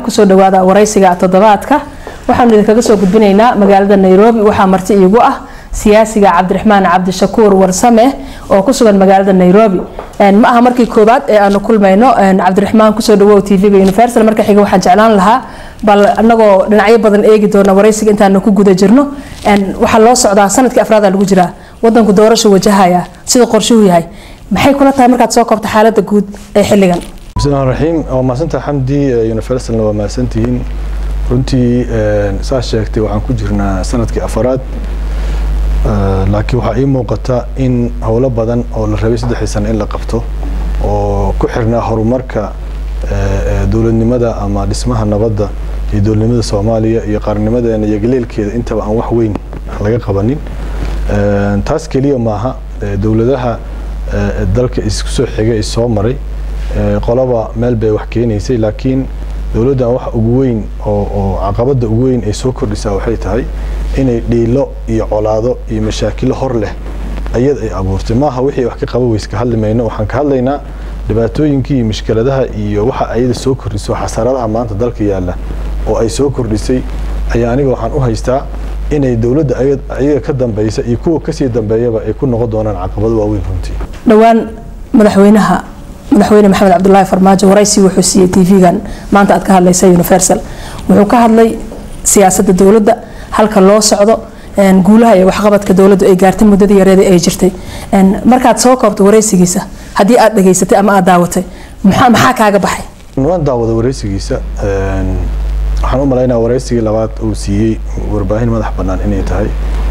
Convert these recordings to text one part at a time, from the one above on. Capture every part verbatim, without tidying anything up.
kusoo dhawaada waraysiga toddobaadka waxaanu idinkaga soo gudbinaynaa magaalada Nairobi waxa marti iigu ah siyaasiga Cabdiraxmaan Cabdishakuur Warsame oo ku sugan magaalada Nairobi ma aha markii koobaad ee aanu kulmayno Cabdiraxmaan kusoo dhawow T V-ga Universal marka xiga waxaan jeclaan lahaa bal anagoo dhinacyo badan eegi doona waraysiga intaan ku guda jirno waxa loo socdaa sanadkii afraad lagu jiraa wadanku doorasho wajahaya sida qorshuhu yahay maxay kula tahay markaad soo koobto xaaladda guud ee xilligan بسم الله الرحيم وما سنت حمدي يونيفرسال وما سنتين runtii saa sheegtay waxaan ku jirnaa sanadkii afraad laakiin waxa ay muuqata in hawlo badan oo la rabay saddex sano in la qabto oo ku xirnaa horumarka dawladnimada ama dhismaha nabadda iyo dawladnimada Soomaaliya iyo qarannimadeena iyo galeelkeeda intaba aan wax weyn laga qabanin taas kaliya maaha dawladaha dalka isku soo xigay ee soo maray qolaba meel bay wax keenaysay laakiin dawladda wax ugu weyn oo oo caqabada ugu weyn ay soo kordhisay waxay tahay inay dhiilo iyo colaado iyo mashaakil hor leh ayad ay abuurtay maaha wixii wax ka qabo weyska hadlimayno waxaan ka hadlaynaa dhibaatooyinkii iyo mushkiladaha iyo waxa ayada soo kordhisay xasaradaha maanta dalka yaala oo ay soo kordhisay ayaa aniga waxaan u haystaa inay dawladda ayaga ka dambaysa iyo kuwa ka sii dambeeyaba ay ku noqon doonaan caqabado waaweyn runtii dhawaan madaxweynaha madaxweyne maxamed cabdullaahi farmaajo waraysi wuxuu siiyay T V-gan maanta aad ka hadlaysay Universal wuxuu ka hadlay siyaasadda dawladda halka loo socdo een guulaha iyo waxqabadka dawladdu ay gaartay muddadii yareed ay jirtay een markaad soo koobto waraysigiisa hadii aad dhageysatay ama aad daawatay maxaa maxaa kaaga baxay waan daawaday waraysigiisa een waxaan u maleynayaa waraysigii labaad uu siiyay warbaahin madax bannaan inay tahay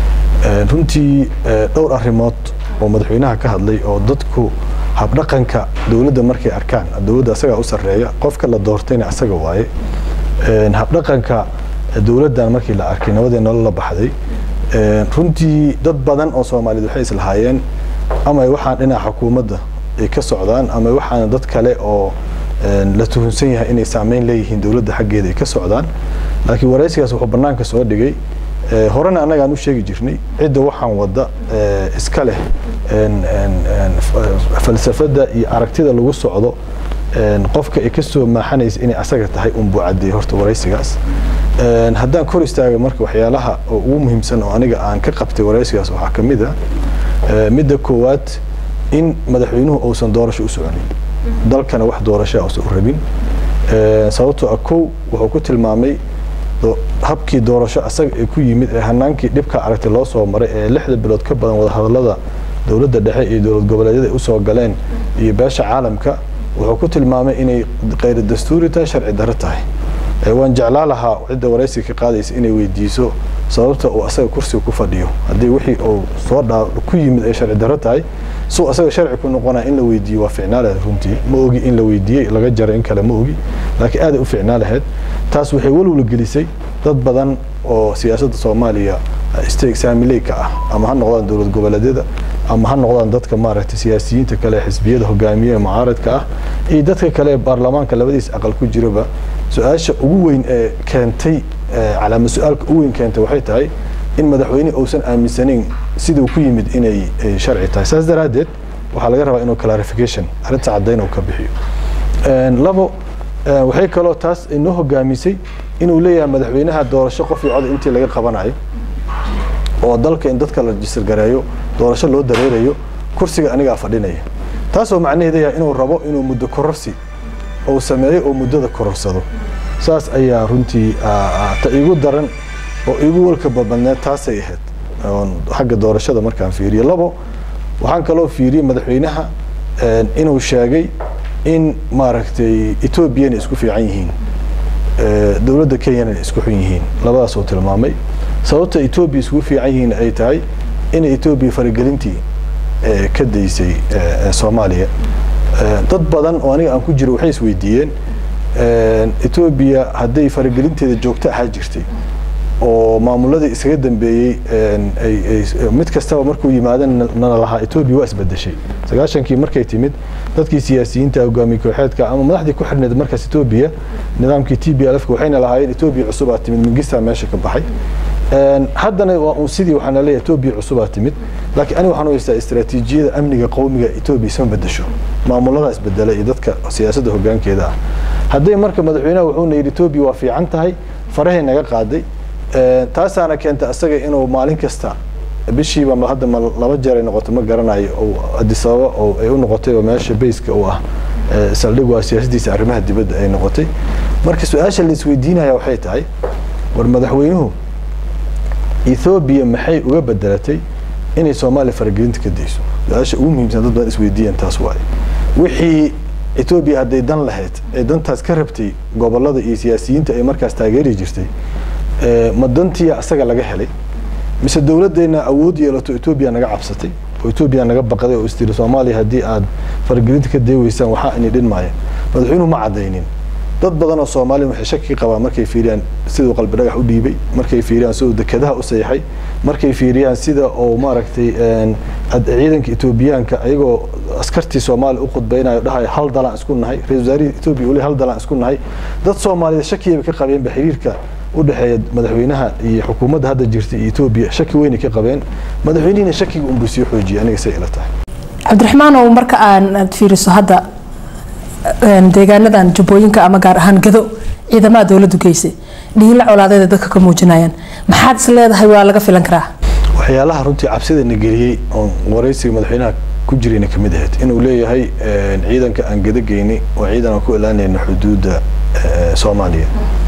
runtii dhowr arrimood oo madaxweynaha ka hadlay oo dadku hab dhaqanka dawladda markay arkaan dawladda asaga u sareeya qofka la doortayna asaga waaye een hab dhaqanka dawladdan markii la arkay nabadii nolol la baxday een runtii dad badan oo Soomaaliyeed waxay islahaayeen ama waxaan dhinaca xukuumadda ay ka socdaan ama waxaan dad kale oo la tuhunsan yahay inay saameyn leeyihiin dawladda xaggeeda ay ka socdaan laakiin waraysigaas wuxuu banaanka soo dhigay horena anaga aan u sheegi jirnay cidda waxaan wada iska leh een een falsafada iyo aragtida lagu socdo een qofka ay ka soo maaxanaysa inay asaga tahay un buucaday horta waraysigaas een haddaan kor istaagay marka waxyaalaha ugu muhiimsan oo aniga aan ka qabtay waraysigaas waxa kamid ah midda koowaad in madaxweynuhu uusan doorasho u soconin dalkana wax doorasho ah u rabin ee sababtoo ah kow wuxuu ku tilmaamay habkii doorasho asaga ay ku yimid ee hanaankii dhibka aragtay loo soo maray ee lixda bilood ka badan wada hadalada dawladda dhexe iyo dawlad goboleedyada ay u soo galeen iyo beesha caalamka wuxuu ku tilmaamay inay qeyr dastuuri tahay sharci darro tahay ee waan jeclaa lahaa cidda waraysiga ka qaadaysa inay weydiiso sababta uu asaga kursiga ku fadhiyo haddii wixii uu soo dhaa ku yimid ay sharci darro tahay soo asaga sharci ku noqonaa in la weydiiyo waa ficnaale runtii ma ogi in la weydiiyay laga jaray in kale ma ogi laakiin aad u ficnaalaheed taas waxay walwal gelisay dad badan oo siyaasadda Soomaaliya isteeg saamileyka ah ama ha noqdaan dawlad goboleedyada ama ha noqdaan dadka maaragtay siyaasiyiinta kale xisbiyada hogaamiyaha mucaaradka ah iyo dadka kale baarlamaanka labadiis aqal ku jiraba su'aasha ugu weyn ee keentay calaamad su'aalka ugu weyn keentay waxay tahay in madaxweyne uusan aaminsanin sidoo ku yimid inay sharci tahay saas daraadeed waxa laga rabaa inuu clarification arinta cadeyn uu ka bixiyo een labo waxay kaloo taas inoo hogaamisay inuu leeyahay madaxweynaha doorasho qof iyo cod intii laga qabanayo oo dalka in dadka la register gareeyo doorasho loo dareerayo kursiga aniga fadhinaya taas oo macnaheedu yahay inuu rabo inuu muddo kororsi oo sameeyo oo muddada kororsado saas ayaa runtii ta igu daran oo igu walka badneed taas ay ahayd xagga doorashada markaan fiiriyo labo waxaan kaloo fiiriyay madaxweynaha inuu sheegay in maaragtay Ethiopia isku fiican yihiin dawladda Kenya isku xun yihiin labadaas oo tilmaamay sababta Ethiopia isku fiican yihiin ay tahay in Ethiopia faragelintii ka daysay Soomaaliya dad badan oo aniga aan ku jiro waxay is weydiiyeen Ethiopia haday faragelinteeda joogto ah jirtay oo maamulada isaga dambeeyay ay mid kastaba markuu yimaadeen nana laha Ethiopia waa isbedeshay sagaashankii markay timid dadkii siyaasiyiinta hogaamiye kooxeedka ama madaxdii ku xirneed markaas Ethiopia nidaamkii T P L F waxayna lahaayeen Ethiopia cusub ah timid Mengistu meesha ka baxay een haddana waa sidii waxaan leeyahay Ethiopia cusub ah timid laakiin ani waxaan u haystaa istiraatiijiyada amniga qowmiga Ethiopia soo bedesho maamulada isbedelay dadka siyaasadda hoggaankeeda hadday marka madaxweynaha wuxuuna yidhi Ethiopia waa fiican tahay farahay naga qaaday taasaana keenta asaga inuu maalin kasta bishiiba ma hadda laba jeer ay noqoto ma garanayo oo Addis Ababa oo ay u noqotay oo meesha base-ka u ah saldhig waa siyaasadiisa arrimaha dibadda ay noqotay marka su'aasha la isweydiinayo waxay tahay war madaxweynuhu Ethiopia maxay uga bedelatay inay Soomaaliya faragelinta ka deyso su'aasha ugu muhiimsan dad badan isweydiiyeen taas waay wixii Ethiopia hadday dan lahayd ee dantaas ka rabtay gobolada iyo siyaasiyiinta ay markaas taageeri jirtay ee madantii asaga laga helay mise dawladeena awood yeelato Ethiopia naga cabsatay oo Ethiopia naga baqday oo istiri Soomaaliya hadii aad faragelinta ka deeweysaan waxa inay dhinmaayeen madaxweynuhu ma cadeynin dad badan oo Soomaali waxay shaki qabaan markay fiiriyaan sidoo qalbi dhagax u dhiibay markay fiiriyaan sidoo dekedaha u sayaxay markay fiiriyaan sida oo maaragtay een ciidanka Ethiopiaanka ayagoo askartii Soomaali u qodbaynayo dhahay hal dalan isku nahay ra'iisul wasaaraha Ethiopia uu hal dalan isku nahay dad Soomaaliyeed shaki ka qabeen xiriirka u dhaxeeya madaxweynaha iyo xukuumadda hadda jirta Ethiopia shaki weyn ka qabeen madaxweynaha shakiga uu buusiyo xoojiyay aniga say ila tahay Cabdiraxmaan oo marka aan fiiriso hadda deegaanadan Jubbooyinka ama gaar ahaan Gado ciidamada dawladdu geysay dhiila colaadada dadka ka muujinayaan maxaad is leedahay waa laga filan karaa waxyaalaha runtii cabsida nageliyay oo wareysiga madaxweynaha ku jirayna kamid ahayd inuu leeyahay ciidanka aan Gado geynay oo ciidan ku ilaalinayna xuduudda Soomaaliya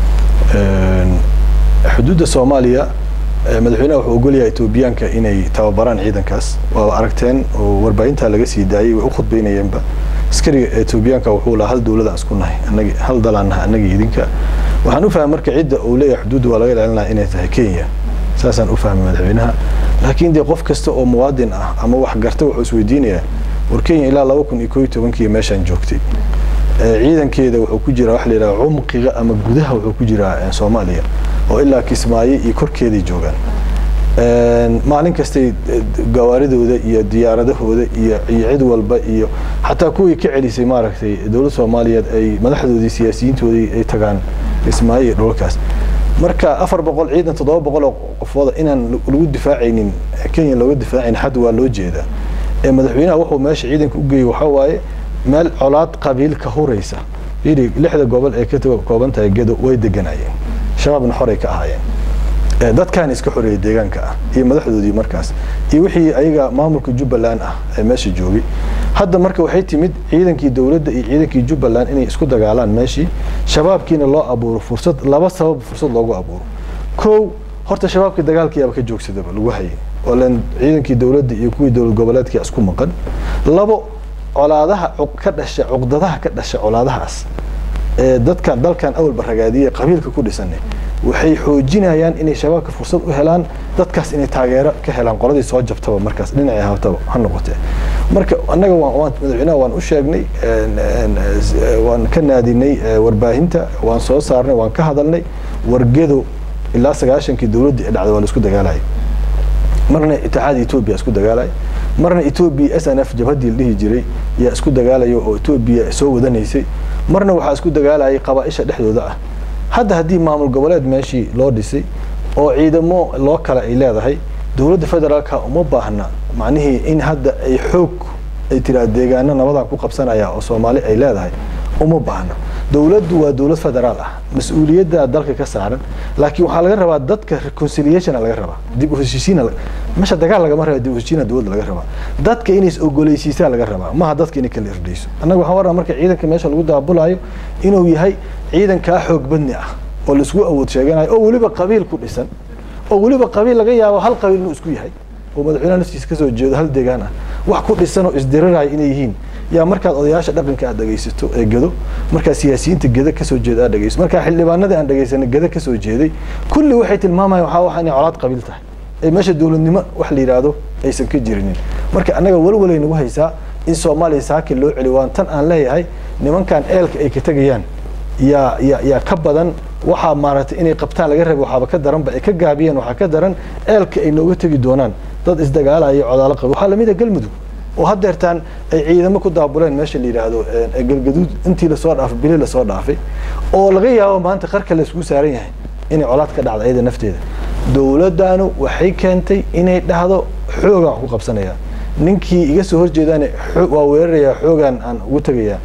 xuduudda Soomaaliya madaxweynaha wuxuu ogol yahay Ethiopiaanka inay tababaraan ciidankaas waa aragteen oo warbaahinta laga sii daayay way u khudbaynayeenba askariga Ethiopiaanka wuxuu la hal dawlad isku nahay annaga hal dalan annaga idinka waxaan u fahmay marka cidda uu leeyahay xuduudda waa laga ilaalinaa inay tahay Kenya saasaan u fahmay madaxweynaha laakiin de qof kasta oo muwaadin ah ama wax garta wuxuu isweydiinayaa war Kenya ilaa laba kun iyo kow iyo toban meeshan joogtay ciidankeeda wuxuu ku jiraa wax la yiraahdo cumqiga ama gudaha wuxuu ku jiraa Soomaaliya oo ilaa Kismaayo iyo korkeedii joogan een maalin kastay gawaaridooda iyo diyaaradahooda iyo cid walba iyo xataa kuwii ka celisay maaragtay dawladda Soomaaliyeed ay madaxdoodii siyaasiyiintoodii ay tagaan Kismaayo iyo dhulkaas marka afar boqol ciidan toddoba boqol oo qofooda inaan lagu difaacaynin Kenya looga difaacin xad waa loo jeedaa ee madaxweynaha wuxuu meesha ciidanka u geeyay waxa waaye meel colaad qabiil ka horeysa yiri lixda gobol ee ka kooban tahay Gado way deganayeen shabaabna xoray ka ahaayeen dadkan iska xoreeyay deegaanka ah iyo madaxdoodii markaas iyo wixii ayaga maamulka Jubbaland ah ee meesha joogay hadda marka waxay timid ciidankii dawladda iyo ciidankii Jubbaland inay isku dagaalaan meeshii shabaabkiina loo abuuro fursad laba sabab fursad loogu abuuro koow horta shabaabka dagaalkiiba ka joogsadaba lagu hayay oo leen ciidankii dawladda iyo kuwii dawlad goboleedka isku maqan labo colaadaha ka dhashay cuqdadaha ka dhashay colaadahaas ee dadka dalkan awal baragaadiyay qabiilka ku dhisanay waxay xoojinayaan inay shabaabka fursad u helaan dadkaas inay taageero ka helaan qoladii soo jabtaba markaas dhinacay haataba ha noqotee marka anaga waan madaxweynaha waan u sheegnay waan ka naadinay warbaahinta waan soo saarnay waan ka hadalnay wargedo ilaa sagaashankii dawladda ee dhacday waa la isku dagaalay marna itixaad Ethiopia isku dagaalay marna Ethiopia S N F jabhadii dhihi jiray yaa isku dagaalayo oo Ethiopia soo wadanaysay marna waxa isku dagaalayay qabaaisha dhexdooda ah hadda hadii maamul goboleed meeshii loo dhisay oo ciidamo loo kala ay leedahay dawladda federaalka uma baahna macnaheedu in hadda ay xoog ay tira deegaano nabada ku qabsanaya oo Soomaali ay leedahay uma baahna dawladdu waa dawlad federaal ah mas'uuliyadda dalka ka saaran laakiin waxa laga rabaa dadka reconciliation laga rabaa dib u heshiisiin masha dagaal laga maraa dib u heshiisiin dawladda laga rabaa dadka inay is ogoleysiisa laga rabaa ma dadka inay kala irdeyso anaga waxaan waraa marka ciidanka meesha lagu daabulayo inuu yahay ciidanka xoog badni ah oo la isku awood sheeganayo oo waliba qabiil ku dhisan oo waliba qabiil laga yaabo hal qabiil inuu isku yahay oo madaxweynaha naftiisa ka soo jeedo hal deegaan ah wax ku dhisan oo isdiriraya inay yihiin yaa markaad odayaasha dhaqanka aad dhageysato ee Gado marka siyaasiyiinta Gado ka soo jeeda aad dhageysato marka xildhibaanada aan dhageysanay Gado ka soo jeeday kulli waxay tilmaamayaan waxa waxa inay colaad qabiil tahay ee meesha dawladnimo wax la yiraahdo aysan ka jirinin marka anaga walwalay nagu haysaa in Soomaaliya saakin loo celi waan tan aan leeyahay nimankan eelka ay ka tagayaan ya ya ya ka badan waxa maaragtay inay qabtaan laga rabo waxaba ka daran ba ay ka gaabiyeen waxa ka daran eelka ay nooga tagi doonaan dad isdagaalaya codala qabo waxa lamid ah Galmudug oo hadeertaan ay ciidamo ku daabuleen meesha la yiraahdo ee galgaduud intii la soo dhaafay bilay la soo dhaafay oo laga yaabo maanta qarka la isku saaran yahay inay colaad ka dhacdo ayada nafteeda dawladdaanu waxay keentay inay dhahdo xoogan ku qabsanaya ninkii iga soo horjeedaan waa weeraraya xoogan aan ugu tagaya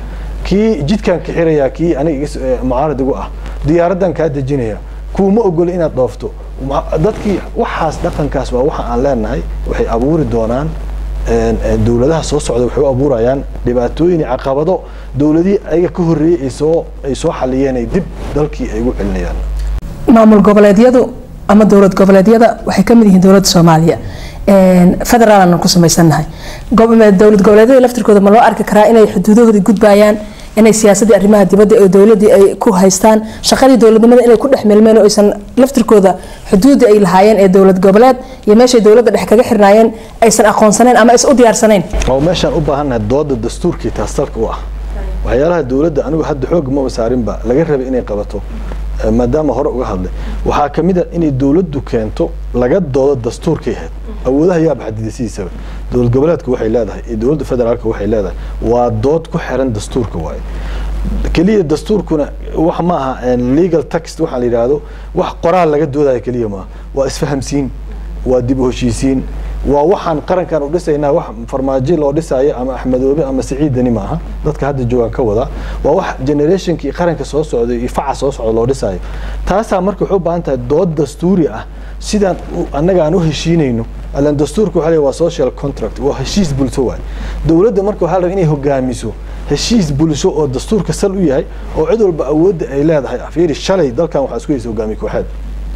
kii jidkan ka xiraya kii aniga mucaarad ugu ah diyaaradan ka dejinaya kuma ogol inaad dhoofto dadkii waxaas dhaqankaas waa waxa aan leenahay waxay abuuri doonaan dawladaha soo socda waxay u abuurayaan dhibaatooyin caqabado dawladii ayaga ka horeeyay ay soo ay soo xaliyeen ay dib dalkii ay ugu celinayaan maamul goboleedyadu ama dawlad goboleedyada waxay ka mid yihiin dawladda Soomaaliya een federaalna ku sameysanahay dawlad goboleedyada laftirkooda ma loo arki karaa inay xuduudahooda gudbayaan inay siyaasadda arrimaha dibadda ee dawladda ay ku haystaan shaqadii dawladnimada inay ku dhaxmeelmeen oo aysan laftirkooda xuduudda ay lahaayeen ee dawlad goboleed iyo meesha dawladda dhex kaga xirnaayeen aysan aqoonsaneen ama is u diyaarsaneen oo meeshan u baahannahay dooda dastuurkii taastalka u ah waxyaalaha dawladda anigu hadda xoog ma wasaarinba laga rabay inay qabato maadaama hore uga hadlay waxaa kamid ah inay dawladdu keento laga doodo dastuurkii ahayd awoodaha yaa baxdidisiisaba dawlad goboleedku waxay leedahay iyo dawladda federaalka waxay leedahay waa dood ku xiran dastuurka waaye kaliya dastuurkuna wax ma aha legal text waxa la yiraahdo wax qoraal laga doodayo kaliya ma waa isfahamsiin waa dib u heshiisiin waa waxaan qarankan u dhisaynaa wax farmaajo loo dhisayo ama Axmedoobe ama Saciidani maaha dadka hadda joogan ka wada waa wax generationkii qaranka soo socday iyo faca soo socda loo dhisayo taasa marka wuxuu baahan tahay dood dastuuri ah sidaan annaga aan u heshiinayno alan dastuurku waxa waa social contract waa heshiis bulsho waay dawladda marka waxa la inay hogaamiso heshiis bulsho oo dastuurka sal u yahay oo cid walba awood ay leedahay afiiri shalay dalkan waxa isku hayso hogaamiye kooxeed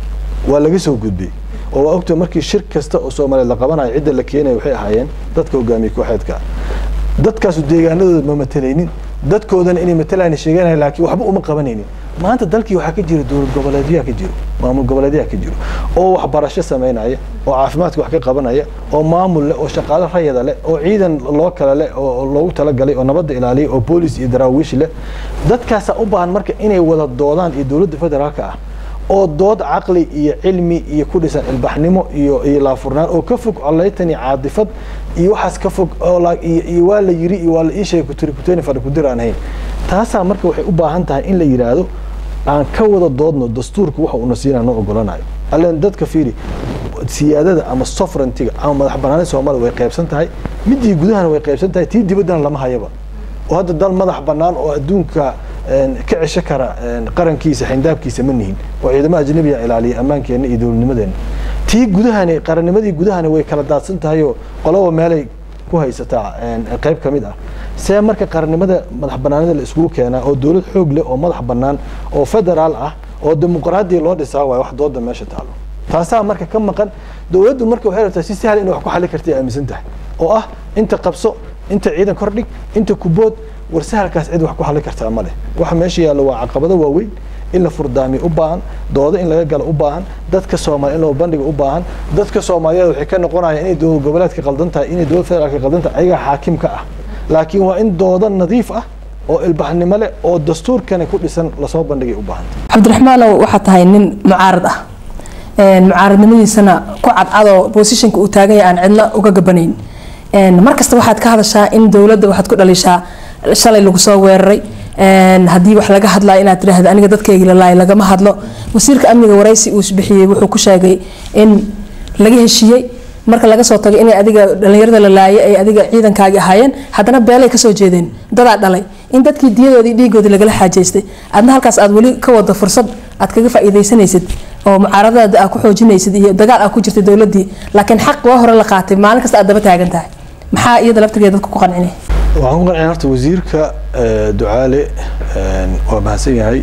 waa laga soo gudbay oo waqti markii shir kasta oo Soomaaliya la qabanayo cid la keenay waxay ahaayeen dadka hogaamiye kooxeedka dadkaas deegaanadooda ma matalaynin dadkoodana inay matalaan sheeganay laakiin waxba uma qabanaynin maanta dalkii waxa ka jira dawlad goboleedyo ka jiro maamul goboleedyo ka jiro oo wax barasho sameynaya oo caafimaadka wax ka qabanaya oo maamul leh oo shaqaale rayada leh oo ciidan loo kala leh oo loogu tala galay oo nabadda ilaaliyo oo police iyo daraawiish leh dadkaas u baahan marka inay wada doodaan iyo dawladda federaalka ah oo dood caqli iyo cilmi iyo ku dhisan ilbaxnimo iyo iyo la furnaan oo ka fog allaytani caadifad iyo waxaas ka fog oo la iyo waa la yiri iyo waa la ishay ku tiri ku teen fadhi ku diraanayn taasa marka waxay u baahan tahay in la yiraahdo aan ka wada doodno dastuurku waxa uu nasiinano ogolanayo allan dadka fiiri siyaadada ama sovereignty ama madax banaanida Soomaaliya way qaybsan tahay midii gudahana way qaybsan tahay tii dibaddana lama hayaba oo hadda dal madax banaan oo adduunka ka cisho kara qarankiisa xindaabkiisa ma nihin oo ciidamada ajnabiga ilaaliya amaankeena iyo dawladnimadeena tii gudahana qarannimadii gudahana way kala daadsan tahay oo qoloba meelay ku haysataa qayb kamid ah see marka qarannimada madax banaanida la isku keenaa oo dawlad xoog leh oo madax banaan oo federaal ah oo dimuqraadi loo dhisaa way wax dooda meesha taalo taasa marka ka maqan dawladdu marka waxay rabtaa si sahal in wax ku xalin kartay aaminsan tahay oo ah inta qabso inta ciidan kordhig inta kubood warsahalkaas cid wax ku xalin kartaa ma leh waxa meesha yaalo waa caqabado waaweyn in la furdaami u baahan doodo in laga galo u baahan dadka Soomaaliyeed in loo bandhigo u baahan dadka Soomaaliyeed waxay ka noqonayaan inay dawlad goboleedka qaldan tahay inay dawlad federaalka qaldan tahay ayaga xaakimka ah laakiin waa in doodo nadiif ah oo ilbaxnimo leh oo dastuurkana ku dhisan la soo bandhigay u baahan Cabdiraxmaan waxa tahay nin mucaarad ah een mucaaradnimadiisana ku cadcado positionka uu taagan yahay aan cidna uga gabanayn een markasta waxaad ka hadashaa in dawladda waxaad ku dhalishaa shalay lagu soo weeraray een hadii wax laga hadlaa inaad tiraahdo aniga dadkayga la laay laga ma hadlo wasiirka amniga waraysi uu bixiyay wuxuu ku sheegay in laga heshiyay marka laga soo tagay in adiga dhalinyarada la laayay ay adiga ciidankaaga ahaayeen hadana beelay ka soo jeedeen dad dhalay in dadkii diyadoodii dhiigoodii laga xaajeystay adna halkaas aad wali ka wada fursad aad kaga faa'iideysanaysid oo mucaaradada aad ku xoojinaysid iyo dagaal aad ku jirtay dawladii laakiin xaq waa hore la qaatay maalin kasta aad daba taagan tahay maxaa iyada laftigeeda dadku ku qancinay waxaan ku qancin horta wasiirka Ducaale waa mahadsan yahay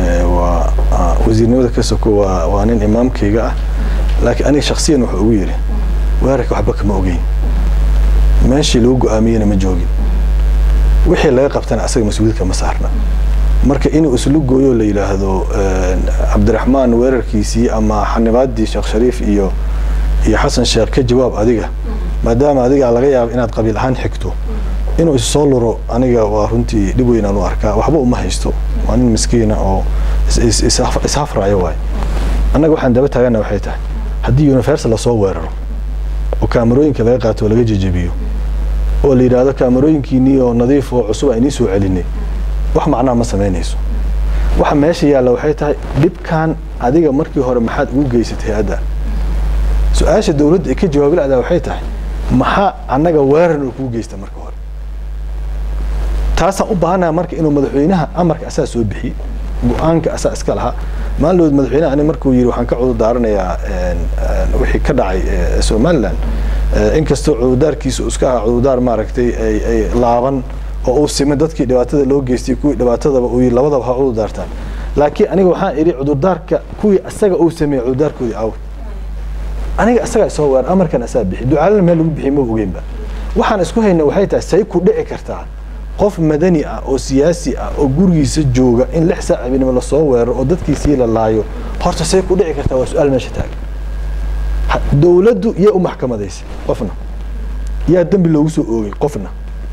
waa wasiirnimada ka soo waa waa nin imaamkayga ah laakiin aniga shakhsiyan wuxuu ugu yiri weerarka waxba kama ogeyn meeshii lagu go'aamiyana ma joogin wixii laga qabtana asaga mas'uuliyadda ma saarna marka inuu islu gooyo la yiraahdo Cabdiraxmaan weerarkiisii ama xanibaadii Sheekh Shariif iyo iyo Xasan Sheekh ka jawaab adiga maadaama adiga laga yaabo inaad qabiil ahaan xigto inuu soo luro aniga waa runtii dib weyn aan u arkaa waxba uma haysto waa nin miskiina oo isafraayo waay anaga waxaan daba taagana waxay tahay hadii universal la soo weeraro oo kaamirooyinka laga qaato laga jajabiyo oo la yiraahdo kaamirooyinkiini oo nadiif oo cusub ay soo celinay wax macna ma sameynayso waxa meesha yaala waxay tahay dibkan adiga markii hore maxaad ugu geysatay hada su'aasha dawladda ay ka jawaab lahayd waxay tahay maxaa anaga weerar ku geystay markii hore taasaan u baahanahay marka inuu madaxweynaha amarka asaa soo bixiy go-aanka asaa iska lahaa maalin madaxweynaha ani markuu yiri waxaan ka cudur daaranayaa wixii ka dhacay Somaliland inkastoo cudurdaarkiisu iska ahaa cudurdaar maaragtay ay ay laaban oo uu simay dadkii dhibaatada loo geystay kuwii dhibaatadaba uu labadaba ha cudurdaartaan laakiin aniga waxaan iri cudurdaarka kuwii asaga uu sameeyay cudurdaarkoodii aw aniga asaga soo weer amarkan asaa bixi ducaalana meel lagu bixi ma ogeynba waxaan isku haynaa waxay tahay say ku dhici kartaa qof madani ah oo siyaasi ah oo gurigiisa jooga in lix saac habeenimo la soo weeraro oo dadkiisii la laayo horta say ku dhici kartaa waa su'aal meesha taagan dawladdu yaa u maxkamadaysay qofna yaa dambi loogu soo oogay qofna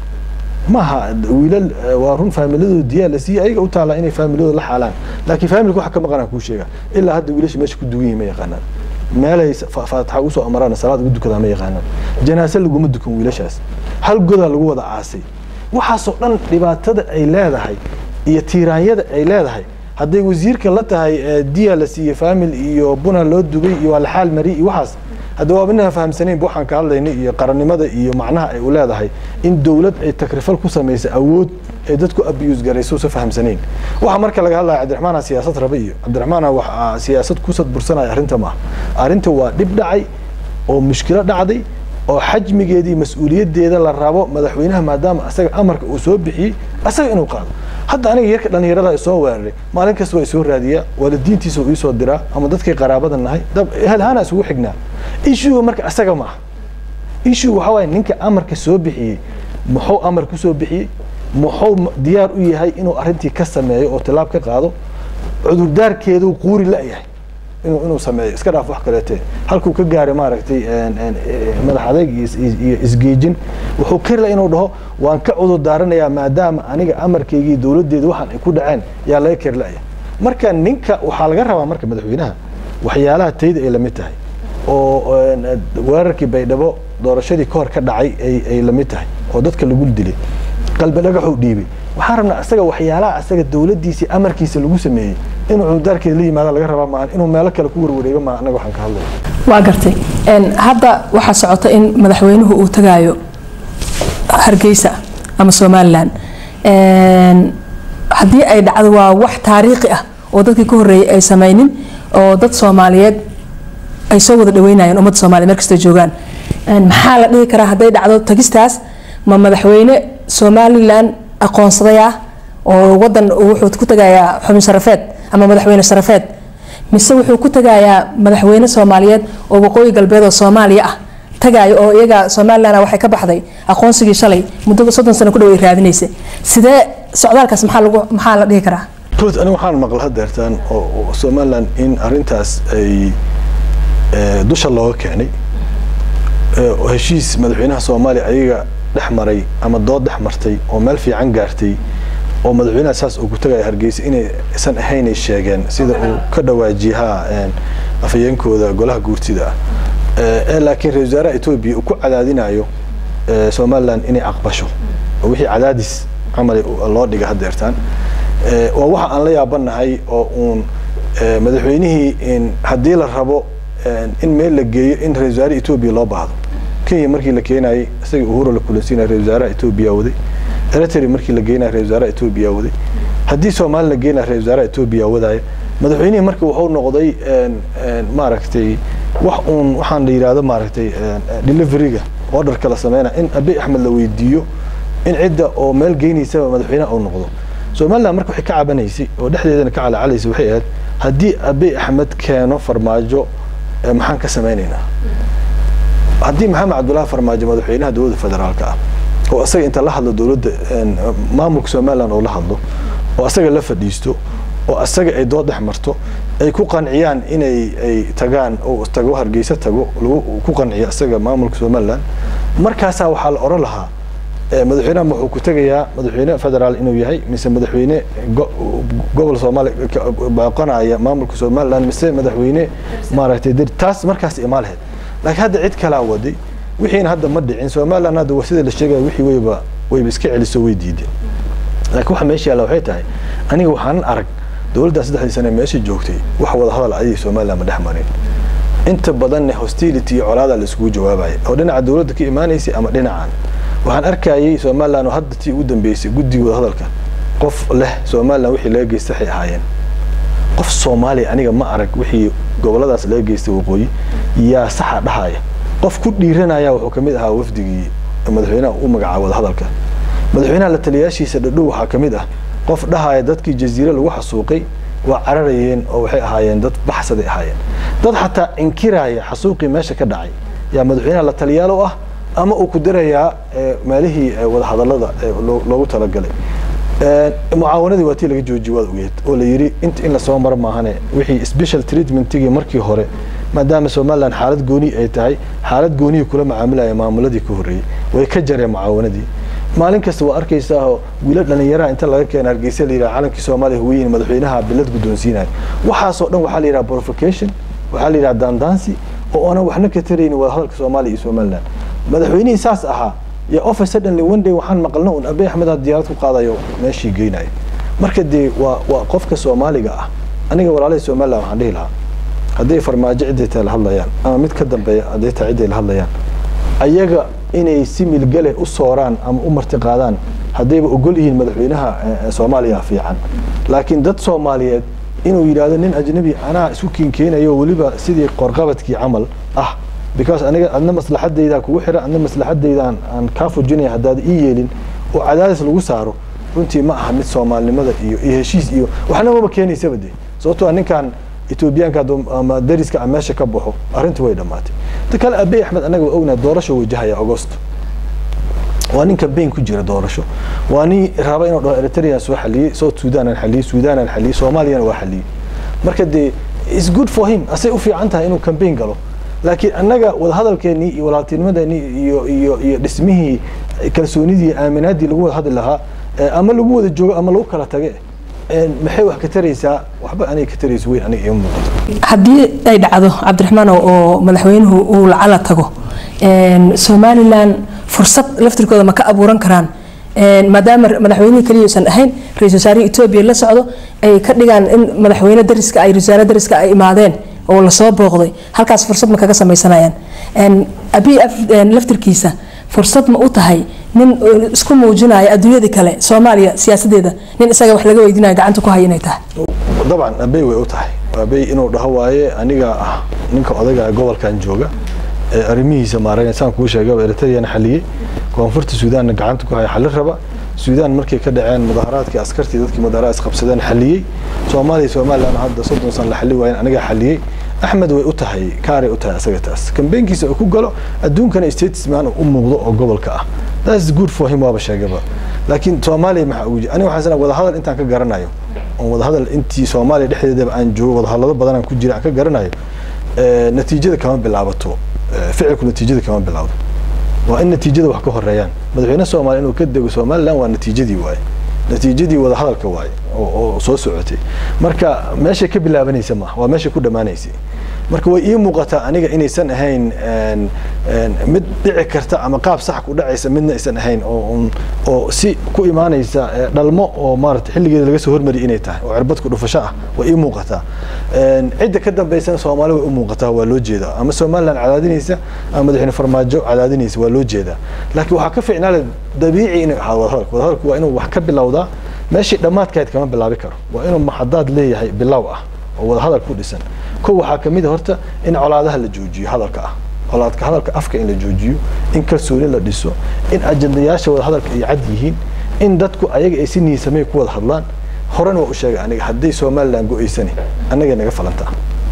maaha wiilal waa run faamiladooda diyaa la siiyay ayaga u taala inay faamiladooda la xaalaan laakiin faamilku waxa ka maqan ku sheega ilaa hadda wiilasha meesha ku dugan yihiin ma yaqaanaan meelay faataxa u soo amaraan salaad ugu dukada ma yaqaanaan janaasa lagu ma dukan wiilashaas hal goda lagu wada aasay waxaasoo dhan dhibaatada ay leedahay iyo tiiraanyada ay leedahay hadday wasiirka la tahay diya la siiyay faamil iyo buna loo dubay iyo waa la xaal mari iyo waxaas hadda waa binaha fahamsanayn waxaan ka hadlaynay iyo qarannimada iyo macnaha ay u leedahay in dawlad ay takrifal ku sameysay awood ay dadku abuse garayso soo fahamsanayn waxa marka laga hadlayo Cabdiraxmaan siyaasad raba iyo Cabdiraxmaan waxa siyaasad ku sad bursanay arinta ma arinta waa dib dhacay oo mushkilad dhacday oo xajmigeedii mas'uuliyadeeda la rabo madaxweynaha maadaama asaga amarka uu soo bixiyay asaga inuu qaado hadda aniga yarka dhalinyarada soo weeraray maalin kasta way soo raadiyaa waalidiintiisa uu soo diraa ama dadkii qaraabada nahay dab hal hana isugu xignaa issue marka asaga ma issue waxa way ninka amarka soo bixiyay muxuu amar ku soo bixiyay muxuu diyaar u yahay inuu arintii ka sameeyo oo talaab ka qaado cudurdaarkeedu quuri la yahay inuu inuu sameeyo iska dhaaf wax kale teen halkuu ka gaaray maaragtay een madax adeeg iyo isgeejin wuxuu qirla inuu dhaho waan ka cudur daaranayaa maadaama aniga amarkaygii dawladeeda waxaan ay ku dhaceen yaa laga kirlaaya marka ninka waxa laga rabaa marka madaxweynaha waxyaalaha tayda ay la mid tahay oo weerarkii baydhabo doorashadii ka hor ka dhacay ay ay la mid tahay oo dadka lagu dilay qalbi dhagaxu dhiibay waxaan rabnaa asaga waxyaalaha asaga dawladiisa amarkiisa lagu sameeyay inuu cudurdaarkeeda la yimaado laga rabaa ma inuu meel kale ku warwareego ma anaga waxaan ka hadlay waa gartay een hadda waxa socota in madaxweynuhu uu tagaayo Hargeysa ama Somaliland een hadii ay dhacdo waa wax taariikhi ah oo dadkii ka horeeyay ay sameeynin oo dad Soomaaliyeed ay soo wada dhaweynayaan ummadda Soomaaliyeed markasta joogan een maxaa la dhihi karaa haday dhacdo tagistaas ma madaxweyne Somaliland aqoonsadaya oo wadan wuxuu ku tagayaa xubin sharafeed ama madaxweyne sharafeed mise wuxuu ku tagayaa madaxweyne Soomaaliyeed oo waqooyi galbeed oo Soomaaliya ah tagayo oo iyaga Somaliland waxay ka baxday aqoonsigii shalay muddo soddon sano ku dhaw ay raadinaysay sidee socdaalkaas maxaa lagu maxaa la dhihi karaa toos aniga waxaan maqlay hadeertaan oo Somaliland in arintaas ay dusha looga keenay oo heshiis madaxweynaha Soomaaliya ayaga dhexmaray ama dood dhexmartay oo meel fiican gaartay oo madaxweynaha saas ugu tagay Hargeysa inay san ahayn sheegeen sida uu ka dhawaajiha een afayeenkooda golaha guurtida ee laakiin ra'iisul wasaaraha Itoobiya uu ku cadaadinayo Somaliland inay aqbasho oo wixii cadaadis amali loo dhiga hadeertaan ee waa waxa aan la yaabanahay oo uun madaxweynihii in hadii la rabo in meel la geeyo in ra'iisul wasaaraha Itoobiya loo baahdo Kenya markii la keenay isaga uhuru la kulansiinay ra'iisul wasaaraha Itoobiya waday Eritrea markii la geenay ra'iisul wasaaraha Itoobiya waday hadii Soomaaliland la geenay ra'iisul wasaaraha Itoobiya waday madaxweynaha markii wuxuu noqday een een maaragtay wax uun waxaan la yiraahdo maaragtay delivery-ga order kala sameeyna in Abiy Ahmed la weydiiyo in cidda oo meel geynaysa madaxweynaha uu noqdo Soomaaliland markii waxay ka cabanaysay oo dhexdeedana ka calacalaysay waxay ahayd hadii Abiy Ahmed keeno farmaajo maxaan ka sameeynaa hadii Maxamed Cabdullaahi farmaajo madaxweynaha dawladda federaalka ah oo asaga inta la hadlo dawladda maamulka Somaliland oo la hadlo oo asaga la fadhiisto oo asaga ay dood dhexmarto ay ku qanciyaan inay ay tagaan oo tago Hargeysa tago lagu ku qanciyo asaga maamulka Somaliland markaas waxa la oran lahaa madaxweynaha wuxuu ku tagayaa madaxweyne federaal inuu yahay mise madaxweyne gobol Soomaali baaqanaya maamulka Somaliland mise madaxweyne maaragtay taas markaas imaaleed laakiin hadda cid kala waday wixiina hadda ma dhicin Somaliland hadda wasida la sheegay wixii wayba wayba iska celiso way diideen laakiin waxa meesha la waxay tahay aniga waxaan arag dawladda saddexdii sano meesha joogtay wax wada hadal ay Somaliland ma dhaxmarin inta badan hostility iyo colaada la isku jawaabay oo dhinaca dawladda ka iimaanaysay ama dhinacaan waxaan arkayay Soomaaliland oo hadda tii ugu dambeysay guddiga hadalka qof leh Soomaaliland wixii laga geystay waxay ahaayeen qof Soomaali aniga ma arag wixii goboladaas laga geystay waqooyi yaa saxa dhahaaya qof ku dhiiranaya wuxuu kamid ahaa wafdigii madaxweynaha u magacaabay hadalka madaxweynaha la taliyaashiisa dhadhow waxa kamid ah qof dhahaaya dadkii jasiiro lagu xasuuqay waa cararayeen oo waxay ahaayeen dad baxsaday ahaayeen dad xataa inkiraya xasuuqii meesha ka dhacay yaa madaxweynaha la taliyaalo ah ama uu ku dirayaa meelihii wada hadallada loogu talagalay mucaawanadii waa tii laga joojiyay wada ogeed oo la yiri inta in la soo mar maahane wixii special treatmentigii markii hore maadaama Soomaaliland xaalad gooni ay tahay xaalad gooni kula macaamilaya maamuladii ku horeeyay way ka jareen mucaawanadii maalin kasta waa arkaysaa wiilal dhalinyaro inta laga keenay Hargeysa la yiraahdo calankii Soomaaliya huwiyeen madaxweynaha bilad guddoonsiinay waxaas oo dhan waxa la yiraahdaa provocation waxa la yiraahdaa dandansi oo ana waxna ka tareeyay wada hadalka Soomaaliya iyo Soomaaliland madaxweynaha saas ahaa يا أوفر suddenly one day وحن مقلنا إن أبي أحمد هالديارات وقاضي يوم ماشي جيناي مركز دي وقفك سومالي جاه أنا جوال عليه سومالي وحنيه لها هدي فرماجة عدة لهلا يعني أنا متقدم بيا هدي تعدي لهلا يعني أيجا إني يسمي الجلة الصوران أم أمر تقادان هدي بقول إيه المدحينها سوماليا في عن لكن ضد سوماليات إنه يرادن أجنبي أنا سوكين كينا يو ولبا سيدي قرقبتك عمل أه because أنا أنا مصلحة إذا كوحرة أنا مصلحة إذا أن كافو الجنيه هداد إيجين وعدالة الوسارو وأنتي ما حمد سومال لماذا إيو إيه شيء إيو وحنا ما بكيني سبدي صوتو أنا كان إثيوبيان كادو ما درس كعماشة كبحو أرنت ويدا ماتي تكال أبي أحمد أنا قلنا دورشة وجهها يا أغسطس وأنا كبين كجرا دورشة وأنا رابين إريتريا سو حلي صوت السودان الحلي السودان الحلي صوماليا وحلي مركز دي is good for him أسيء في عنتها إنه كامبين قالوا لكن أنجا وهذا الكني ولاتين مدني يو يو اسمه كالسوندي آمنادي لجوا هذا لها أما لجوا الجو أما لو كلا تجاه محيو كتريسا وحب أنا كتريس وين أنا يوم هدي أيد عضو عبد الرحمن وملحوينه والعلا تجو سوماليلاند فرصة لفتر كذا ما كأبوران كران مدام مدحويني كليو سن أهين رئيس وزراء إثيوبيا لا سعودو أي كديجان إن مدحوينه درس كأي رجال درس كأي معدن oo la soo booqday halkaas fursad ma kaga sameeysanayaan een abi laftirkiisa fursad ma u tahay nin isku muujinaya adduunyada kale Soomaaliya siyaasadeeda nin isaga wax laga weydiinayo gacanta ku hayay inay tahay طبعا abi way u tahay abi inuu dhaho waaye aniga ah ninka odaga gobolkan jooga ee arrimihiisa maareynaysan ku sheegay Eritrea xaliyay koonfurta Suudaan gacanta ku hayay xal raba Suudaan markay ka dhaceen mudaharaadkii askartii dadkii mudaharaad qabsadeen xaliyay Soomaaliya Soomaaliland hadda soddon sano la xaliyay waa in aniga xaliyay أحمد ويؤتهي كاري أؤتها سجتاس كم بينك يسأكو قالوا أدون كان استيتس معنا أم موضوع أو قبل كأ that's good for him وابش جبا لكن سومالي مع وجه أنا وحسنا وده هذا أنت عن كجرنا يوم وده هذا أنت سومالي دحية ده عن جو وده هذا بدنا كوجي عن كجرنا يوم اه نتيجة كمان باللعبته اه فعل كل نتيجة كمان باللعبة وإن نتيجة وحكوه الريان بدنا سومالي إنه كده وسومال لا والنتيجة دي واي نتيجة دي وده هذا الكواي أو صوص سعتي مركا ماشي كبل لا بني سما وماشي كده ما نيسي marka way ii muuqataa aniga inaysan ahayn een een mid dhici karta ama qaab sax ku dhacaysa midna aysan ahayn oo oo si ku iimaanaysa dhalmo oo maartay xilligeeda laga soo hormari inay tahay oo cirbad ku dhufasho ah way ii muuqataa een cid ka dambaysan Soomaaliya way u muuqataa waa loo jeedaa ama Soomaaliland cadaadinaysa ama madaxweyne farmaajo cadaadinaysa waa loo jeedaa laakiin waxa ka fiicnaa dabiici in hadalku hadalku waa inuu wax ka bilowdaa meeshii dhamaadkeed kama bilaabi karo waa inuu maxadaad leeyahay bilow ah oo wada hadal ku dhisan كو حاكمية هرتا إن على هذا الجوجي هذا الكأ على هذا الكأ أفكار إن الجوجيو إن كسوري لا ديسو إن أجندياش ولا هذا يعديهين إن دتكو أيج إسني يسميه كود هذلان هرن وأشياء يعني حدي سومال لان جو إسني أنا جاي نقفل أنت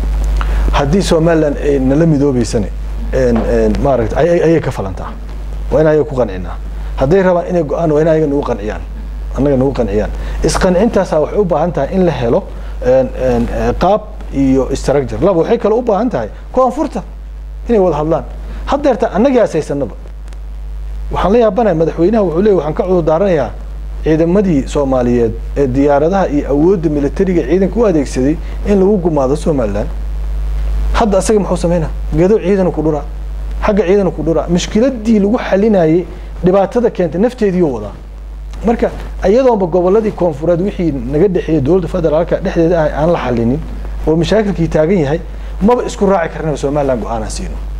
حدي سومال لان نلم يدوب إسني إن إن ما رأيت أي أي كفل أنت وين أيك قنعنا حدي ربع إن أنا وين أيك نوقن عيان أنا نوقن عيان إسقن أنت سوى حبة أنت إن لهلو إن إن قاب iyo structure laba waxay kala u baahan tahay koonfurta inay wada hadlaan hadeerta anaga asaysanaba waxaan la yaabanahay madaxweynaha wuxuu leeyahay waxaan ka cudur daaranayaa ciidamadii Soomaaliyeed ee diyaaradaha iyo awoodda militariga ciidanka u adeegsaday in lagu gumaado Soomaaliland hadda asaga muxuu sameynaa geedo ciidan ku dhura xagga ciidan ku dhura mushkiladii lagu xalinayay dhibaatada keentay nafteedii wada marka ayadoo goboladii koonfureed wixii naga dhaxeeyay dawladda federaalka dhexdeeda aan la xalinin ومشاكل كي تاجين هاي ما بيسكر راعي كرنا Soomaaliland go-aan siino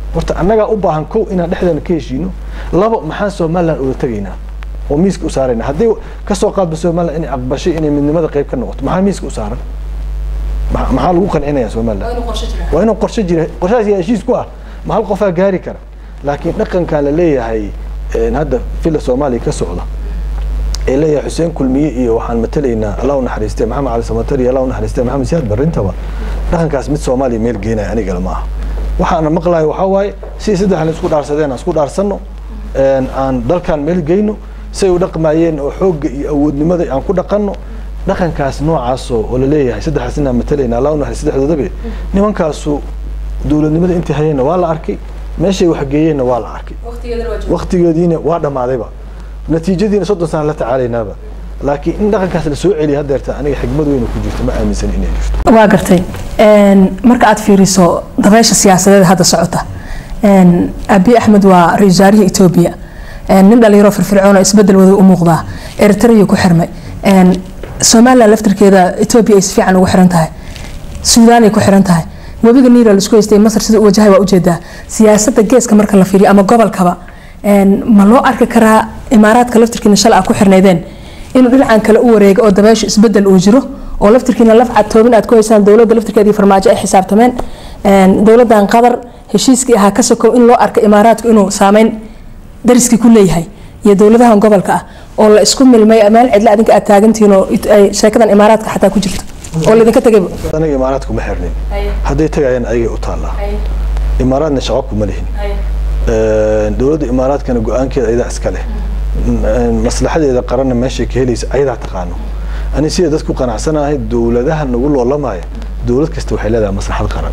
horta annagaa u baahan kow inaan dhexdeena ka heshiino labo maxaan Soomaaliland uga tagaynaa oo miiska u saarayna haddii ka soo qaadba Soomaaliland inay aqbashay inay midnimada qayb ka noqoto maxaa miiska u saaran maxaa lagu qancinayaa Soomaaliland waa inuu qorshe jira qorshahaas yaa heshiis ku ah ma hal qofaa gaari kara laakiin dhaqanka la leeyahay hadda fila Soomaaliya ka socda ee leeyahay Xuseen Kulmiye iyo waxaan matalaynaa Allah u naxariistay Maxamed Cali Samatar iyo Allah u naxariistay Maxamed Siyaad Barintaba dhaqankaas mid Soomaaliya meel geenay aniga ma aha waxaan maqlaay waxa waaye si saddex la isku dhaarsadeen isku dhaarsano aan dalkan meel geeyno say u dhaqmayeen oo xoog iyo awoodnimada aan ku dhaqanno dhaqankaas noocaas oo la leeyahay saddexaasna matalayna Allah u naxariistay saddexdoodaba nimankaasu dawladnimada intii hayeen waa la arkay meeshay wax geeyeen waa la arkay waqtigeediina waa dhamaadayba natiijadiina soddon sano la tacaalaynaaba laakiin in dhaqankaas la soo celiyo hadeerta aniga xigmad weyn ku jirto ma aaminsan inay jirto waa gartay een marka aad fiiriso dabeesha siyaasadeed hadda socota een Abiy Ahmed waa ra'iisul wasaaraha Itoobiya een nin dhalinyaro firfircoon oo isbedel wada u muuqda Eritrea ku xirmay een Soomaaliland laftirkeeda Itoobiya ay si fiican ugu xiran tahay Suudaan ay ku xiran tahay wabiga Niil la isku haystay Masar sida uu wajahay waa u jeedaa siyaasadda geeska marka la fiiriyo ama gobolkaba een ma loo arki karaa imaaraadka laftirkiina shalay ku xirneedeen inuu dhinacan kale u wareego oo dabeesho isbedel uu jiro oo laftirkiina lafcad toobin aad ku haysaan dawladda laftirkeedii farmaajo ay xisaabtameen een dawladdan Qatar heshiiskii ahaa ka sokow in loo arko imaaraadku inuu saameyn dariskii ku leeyahay iyo dawladahan gobolka ah oo la isku milmay meel cidla adinka aad taagantiin oo ay sheekadan imaaraadka xataa ku jirto oo la idinka tagay aniga imaaraadku ma xirnin haday tagayaan ayaga u taala imaaraadna shaqo kuma lehin ee dawladda imaaraadkana go'aankeeda ayada iska leh maslaxadeeda qaranna meesha ka helaysa ayada taqaano ani sida dadku qanacsanahay dawladaha nagu loolamaya dawlad kasta waxay leedahay maslaxad qaran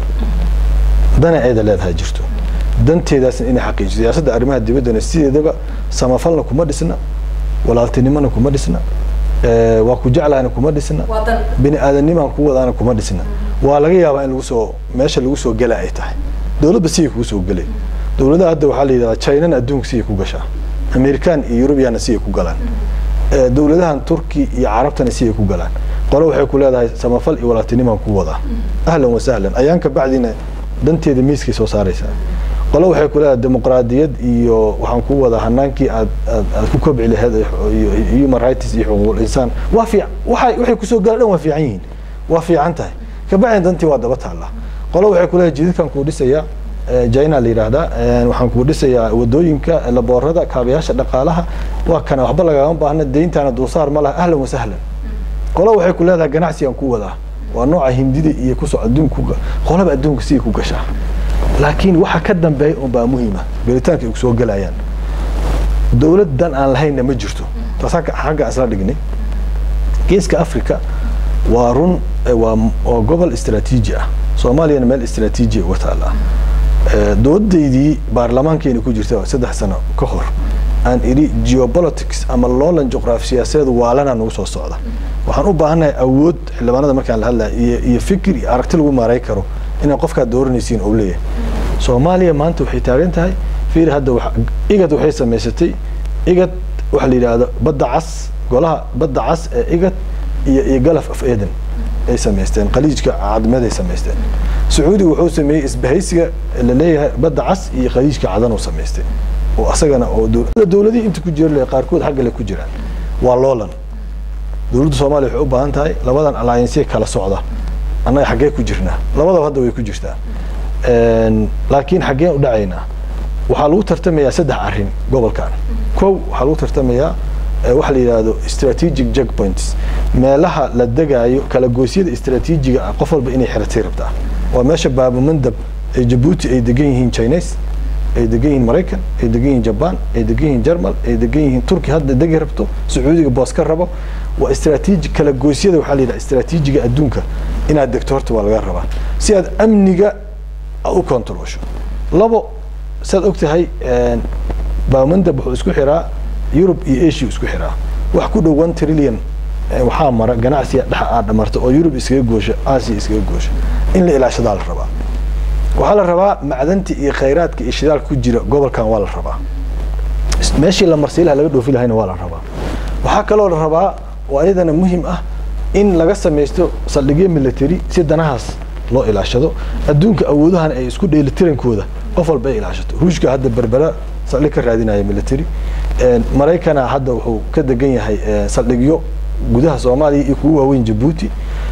dana ayada leedahay jirto danteedaas in xaqiijiyo siyaasadda arrimaha dibadda sideedaba samafalna kuma dhisna walaaltinimana kuma dhisna ee waa ku jeclaana kuma dhisna bini aadanimada ku wadaana kuma dhisna waa laga yaabaa in lagu soo meesha lagu soo galay ay tahay dawladda si ku soo galay dawladda hadda waxa la yiraahdaa China adduunka si ku gashaa American iyo European si ku galaan ee dawladahan Turki iyo Carabtana si ku galaan qolo waxay ku leedahay samafal iyo walaaltinimada ku wada ahlan wa sahlan ayaan ka bacdina danteeda miiskii soo saaraysa qolo waxay ku leedahay dimuqraadiyad iyo waxaan ku wada hanaankii aad aad ku kobci lahayd human rights iyo xuquuqul insaan waa fiican waxay waxay ku soo gaadhaan waa fiican yihiin waa fiican tahay ka bacdina dantii waa daba taala qolo waxay ku leedahay jidkan ku dhisaya China la yiraahdaa waxaan ku dhisayaa wadooyinka laboorada kaabayaasha dhaqaalaha waa kana waxba laga baahna deyntaana dulsaar ma laha ahlan wa sahlan qolo waxay ku leedahay ganacsi aan ku wada waa nooca hindida iyo ku soo adduunka qolaba adduunka si ku gashaa laakiin waxa ka dambeeyo oo baa muhiim ah galitaanka ay soo galayaan dawladdan aan lahayn ma jirto taasaka xagga asla dhignay geeska Afrika waa run waa gobol istiraatiiji ah Soomaaliya meel istiraatiiji ah wataala dawladdeedii baarlamaankeena ku jirta saddex sano ka hor aan iri geopolitics ama loolan juqraafi siyaasadeed waalana nagu soo socda waxaan u baahanahay awood xildhibaanada markaan la hadlayo iyo iyo fikir iyo aragti lagu maaray karo in qofka dooranaysiin oo leeyahay Soomaaliya maanta waxay taagan tahay fiir hadda wax igad waxay sameysatay igad waxa la yiraahdo badda cas golaha badda cas ee igad iyo iyo galaf af eedan ay sameysteen qaliijka cadmada ay sameysteen Sacuudi wuxuu sameeyay isbahaysiga la leeyahay badda cas iyo qaliijka cadan oo sameystay oo asagana oo dawladii inta ku jirlay qaarkood xagga la ku jiraan waa loolan dawladda Soomaaliya waxay u baahan tahay labadan alliance kala socda annaga xagee ku jirnaa labadaba hadda way ku jirtaa een laakiin xagee u dhacaynaa waxa lagu tartamayaa saddex arrin gobolkan koow waxa lagu tartamayaa waxa la yiraahdo strategic checkpoints meelaha la degaayo kala goosyada istiraatiijiga ah qof walba inay xirtay rabtaa waa meesha baaba mandab ay Djibouti ay degan yihiin Chinese ay degan yihiin Mareykan ay degan yihiin Japan ay degan yihiin Jarmal ay degan yihiin Turki hadda degi rabto Sacuudiga boos ka rabo waa istiraatiiji kala goosyada waxa la yiraahdaa istiraatiijiga adduunka inaad degto horta waa laga rabaa si aad amniga u kontrolsho labo sad ogtahay een baamandab wuxuu isku xiraa Europe iyo Asia isku xiraa wax ku dhow one trillion waxa mara ganacsiga dhaxa aad dhamarto oo Europe iskaga goosho Asia iskaga goosho in la ilaashado la rabaa waxa la rabaa macdanta iyo kheyraadka iyo shidaalka ku jira gobolkan waa la rabaa meeshii la marsiilaha laga dhoofi lahayna waa la rabaa waxa kale oo la rabaa oo ayadana muhiim ah in laga sameeyo saldhigyo military si danahaas loo ilaashado adduunka awoodahan ay isku dheelitirankooda qof walba ay ilaashato ruushka hadda berbera saldhig ka raadinaya military Maraykana hadda wuxuu ka degan yahay saldhigyo gudaha Soomaaliya iyo kuwa waaweyn Djibouti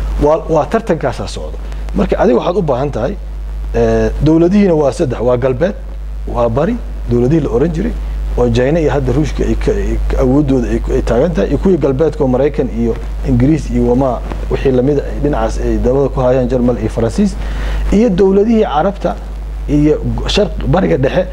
waa tartankaas socdo marka adiga waxaad u baahan tahay dawladihiina waa saddex waa galbeed waa bari dawladihii la oran jiray oo China iyo hadda ruushka ay awoodooda ay taagan tahay kuwa galbeedka Maraykan iyo Ingiriis iyo wama wixii lamid ah dhinacaas ay dawladda ku hayaan Jarmal iyo Faransiis iyo dawladihii Carabta iyo sharq bariga dhexe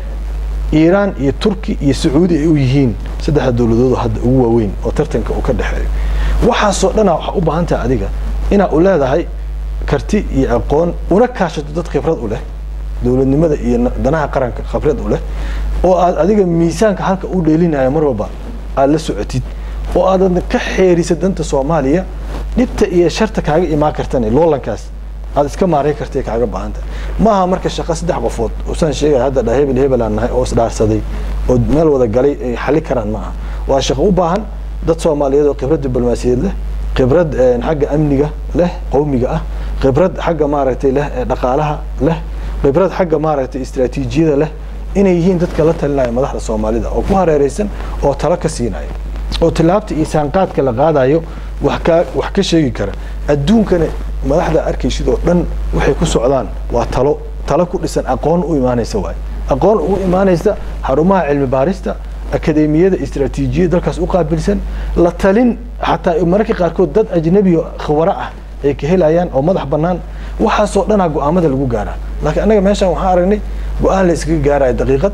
Iran iyo Turki iyo Sacuudi ay u yihiin saddex dawladood hadda ugu waaweyn oo tartanka uu ka dhaxeeyo waxa soo dhana waxa u baahan tahay adiga ina u leedahay karti iyo aqoon una kaashato dad khibrad u leh dawladnimada iyo danaha qaranka khibrad u leh oo aad adiga miisaanka halka u dheelinayo mar walba aad la socotid oo aad ka xeeriso danta Soomaaliya dhibta iyo sharta kaaga imaan kartan loolankaas aad iska maareey kartay kaaga baahanta maaha marka shaqo saddex qofood oo san sheegay hadda dhahaybil hebel aan nahay oo isdhaarsaday oo meel wada galay ay xali karaan maaha waa shaqo u baahan dad Soomaaliyeed oo khibrad diblomaasiyadeed leh khibrad xagga amniga leh qowmiga ah khibrad xagga maaragtay leh dhaqaalaha leh khibrad xagga maaragtay istiraatiijiyada leh inay yihiin dadka la talinaya madaxda Soomaalida oo ku hareeraysan oo talo ka siinaya oo tilaabta isaan qaadka la qaadayo wax ka wax ka sheegi kara adduunkana madaxda arkaysid oo dhan waxay ku socdaan waa talo talo ku dhisan aqoon u imaanaysa waay aqoon u imaanaysa xarumaha cilmi baarista akademiyada istiraatiijiyada dalkaas u qaabilsan la talin xataa mararka qaarkood dad ajnabi khawara ah ay ka helayaan oo madax banaan waxa soo dhana go'aamada lagu gaaraa laakiin anaga meeshan waxaan aragnay go'aan la iskaga gaaray daqiiqad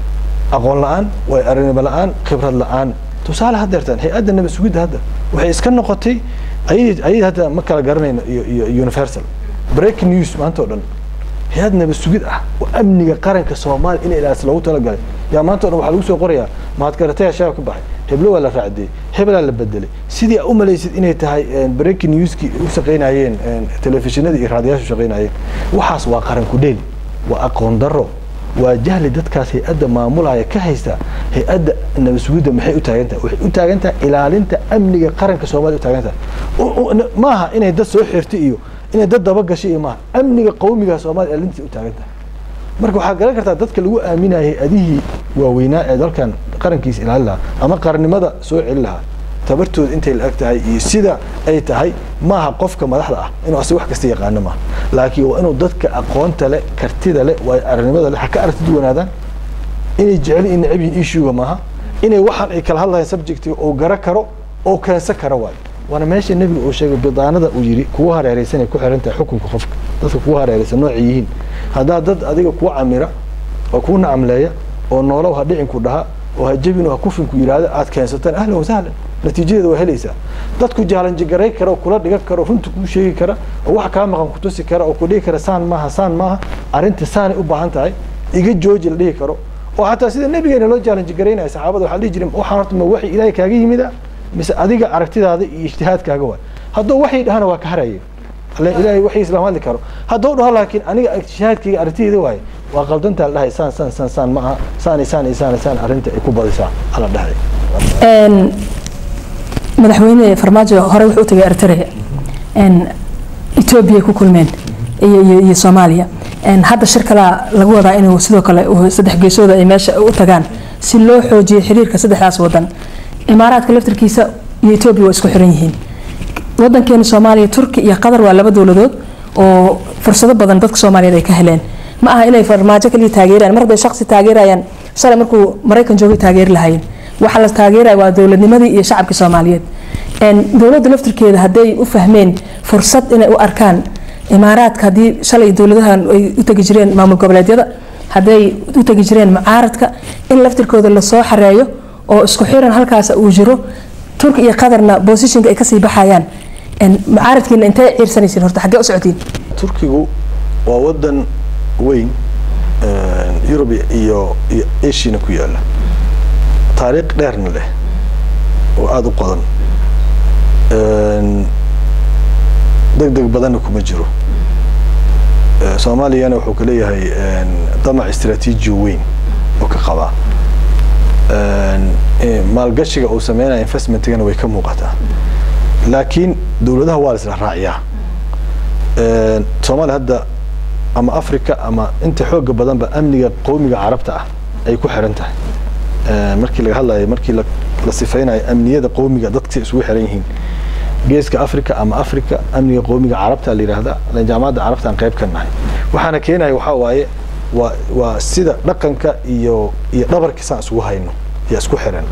aqoon la'aan way aragnimo la'aan khibrad la'aan tusaale hadeertan hay'adda nabad sugidda hadda waxay iska noqotay ay ay hadda ma kala garanayno iyo universal breaking news maanta oo dhan hay'ad nabad sugid ah oo amniga qaranka Soomaaliya in ilaas loogu talagalay yaa maanta oo dhan waxa lagu soo qorayaa maad garatay shaab ka baxay heblo wala raacday hebla la bedelay sidii u malaysid inay tahay breaking news-ki u shaqeynayeen telefishinada iyo raadiyaasha shaqeynayeen waxaas waa qaran ku dheel waa aqoon daro waa jahli dadkaas hay'adda maamulaya ka haysta hay'adda nabad sugidda maxay u taagan tahay waxay u taagan tahay ilaalinta amniga qaranka Soomaaliya u taagan tahay maaha inay dad soo xirtay iyo inay dad daba gashay maaha amniga qowmiga Soomaaliya ilaalinta u taagan tahay marka waxa garan kartaa dadka lagu aaminayay adihii waaweynaa ee dalkan qarankiisa ilaalina ama qarnimada soo celin lahaa tabartooda intay la agtahay iyo sida ay tahay maaha qofka madaxda ah inuu asii wax kasta yaqaan ma laakiin waa inuu dadka aqoonta leh kartida leh way arrimada leh ka aragtid wanaadaan inay jecel in abin issue maaha inay waxan ay kala hadlayaan subject oo gara karo oo keensa kara waay wana meesha nabiga uu sheegay bidaanada uu yiri kuwa hareeraysan ku xirantahay xukunka qofka dadka kuwa hareeraysan noociyiin hadaa dad adiga ku camira oo ku nacamleeya oo noolow ha dhicin ku dhaha oo ha jabin oo ku fin ku yiraahdo aad keensataan ahlan wa sahlan natiijada waa helaysa dadku challenge garay karo kula dhigan karo runta ku sheegi kara oo wax ka maqan ku tusi kara oo ku dhigi kara saan maaha saan maaha arinta saan u baahan tahay iga jooji la dhigi karo oo hataa sida nabigeena loo challenge gareynay saxaabada waxa dhigi jiray waxa horta ma wixii ilaahay kaaga yimida mise adiga aragtidaada iyo ijtihaadkaaga waa hadoo waxay dhahana waa ka harayay ilaahay wixii islaamada karo hadoo dhaho laakiin aniga ijtihaadkayga aragtidayda waay waa qaldantaa la dhahay saan saan saan saan maaha saan saan saan saan arinta ay ku badisaa ala dhahay een madaxweyne farmaajo hore wuxuu tagay Eritrea een Ethiopia ku kulmeen iyo iyo Soomaaliya een hadda shirkada lagu wadaa inuu sidoo kale saddex geesooda ay meesha u tagaan si loo xoojiyo xiriirka saddexdaas wadan imaaraadka laftirkiisa iyo Ethiopia way isku xiran yihiin wadankeena Soomaaliya Turki iyo Qatar waa laba dawladood oo fursado badan dadka Soomaaliyeed ay ka heleen ma aha inay farmaajo kaliya taageeraan marba shakhsi taageerayaan shalay markuu Mareykan joogay taageer lahayn waxa la taageeray waa dawladnimadii iyo shacabka Soomaaliyeed een dawladda laftirkeeda haday u fahmeen fursad inay u arkaan imaaraadka hadii shalay dawladahan ay u tagi jireen maamul goboleedyada haday u tagi jireen mucaaradka in laftirkooda la soo xareeyo oo isku xiran halkaas uu jiro Turki iyo Qatarna position ay ka sii baxayaan in mucaaradkiina intay ciirsanayeen horta xagee u socotiin Turkigu waa wadan weyn ee Europe iyo Asia ku yaala taariikh dheerna leh oo aad u qodan een degdeg badan kuma jiro Soomaaliyana wuxuu ka leeyahay een damac istiraatiiji weyn oo ka qaba een maalgashiga oo sameynaya investmentigana way ka muuqataa laakiin dawladaha waa isla raaciyaa Soomaaliya hadda ama Afrika ama inta xoog badan ba amniga qowmiga Carabta ah ay ku xiran tahay markii laga hadlayo markii la sifeynayo amniyada qowmiga dadka isugu xiran yihiin geeska Afrika ama Afrika amniga qowmiga Carabta la yiraahdo la jaamacada Carabta aan qayb ka nahay waxaana keenay waxa waaye waa waa sida dhaqanka iyo iyo dhabarkiisa isugu hayno iyo isku xiran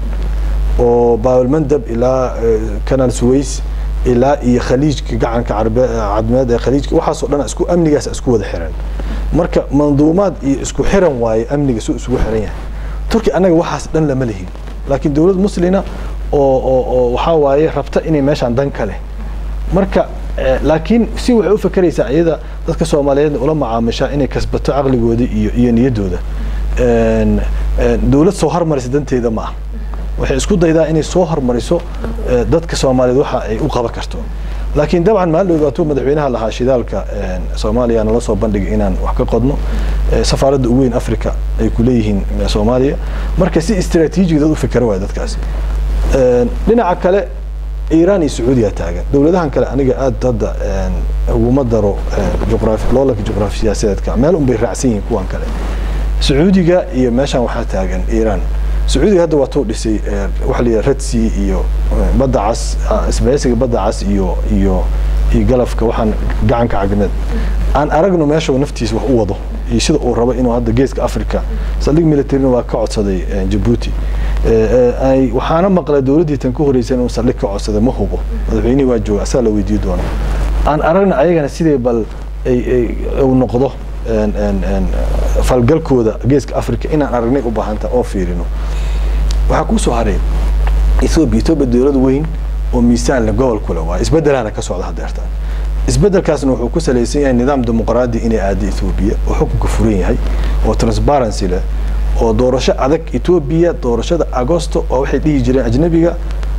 oo Baabul Mandab ilaa Kanal Suways ilaa iyo khaliijka gacanka cadmeed ee khaliijka waxa soo dhan isku amnigaas isku wada xiran marka manduumaad iyo isku xiran waaye amniga soo isugu xiran yahay Turki anaga waxaas dhan lama leeyin laakiin dawlad muslina oo oo waxa waaye rabta inay meeshan dan kale marka laakiin si waxay u fakaraysaa iyada dadka Soomaaliyeed oo la macaamisha inay kasbato aqligooda iyo iyo niyadooda een dawlad soo hormarisay danteeda ma waxay isku daydaa inay soo hormariso dadka Soomaaliyeed waxa ay u qaban karto laakiin dabcan ma loo madaxweynaha lahaa shidaalka Soomaaliya la soo bandhigay inaan wax ka qodno safaaradda ugu weyn Afrika ay ku leeyihiin Soomaaliya marka si istiraatiiji dad u fikir way dadkaas dhinaca kale Iran iyo Sacuudiya taagan dawladahan kale aniga aad hadda ugu daro juqraafi loolanka juqraafi siyaasadeedka meel un bay raacsan yihiin kuwan kale Sacuudiga iyo meeshan waxa taagan Iran Sacuudiga hadda waa too dhisay waxa la yiraahdo Red Sea iyo badda cas isbahaysiga badda cas iyo iyo iyo galafka waxaan gacanka cagneed aan aragno meesha uu naftiisa wax u wado iyo sida uu rabo inuu hadda geeska Afrika saldhig military waa ka codsaday Djibouti ay waxaana maqlay dawladii tan ku horeysay inuu saldhig ka codsaday ma hubo madaxweynaha waa jooga asal la weydiin doona aan aragna ayagana sidee bal ay uu noqdo ان ان ان falgalkooda geeska Afrika inaan aragnay u baahanta oo fiirino waxa ku soo haray Ethiopia Ethiopia dawlad weyn oo miisaan la gobol kula waa isbedelana ka socda hadeerta isbedelkaasna wuxuu ku saleysan yahay nidaam dimuqraadi inay aad Ethiopia oo xukunka furan yahay oo transparency leh oo doorasho adag Ethiopia doorashada Agosto oo waxay dhigi jireen ajnabiga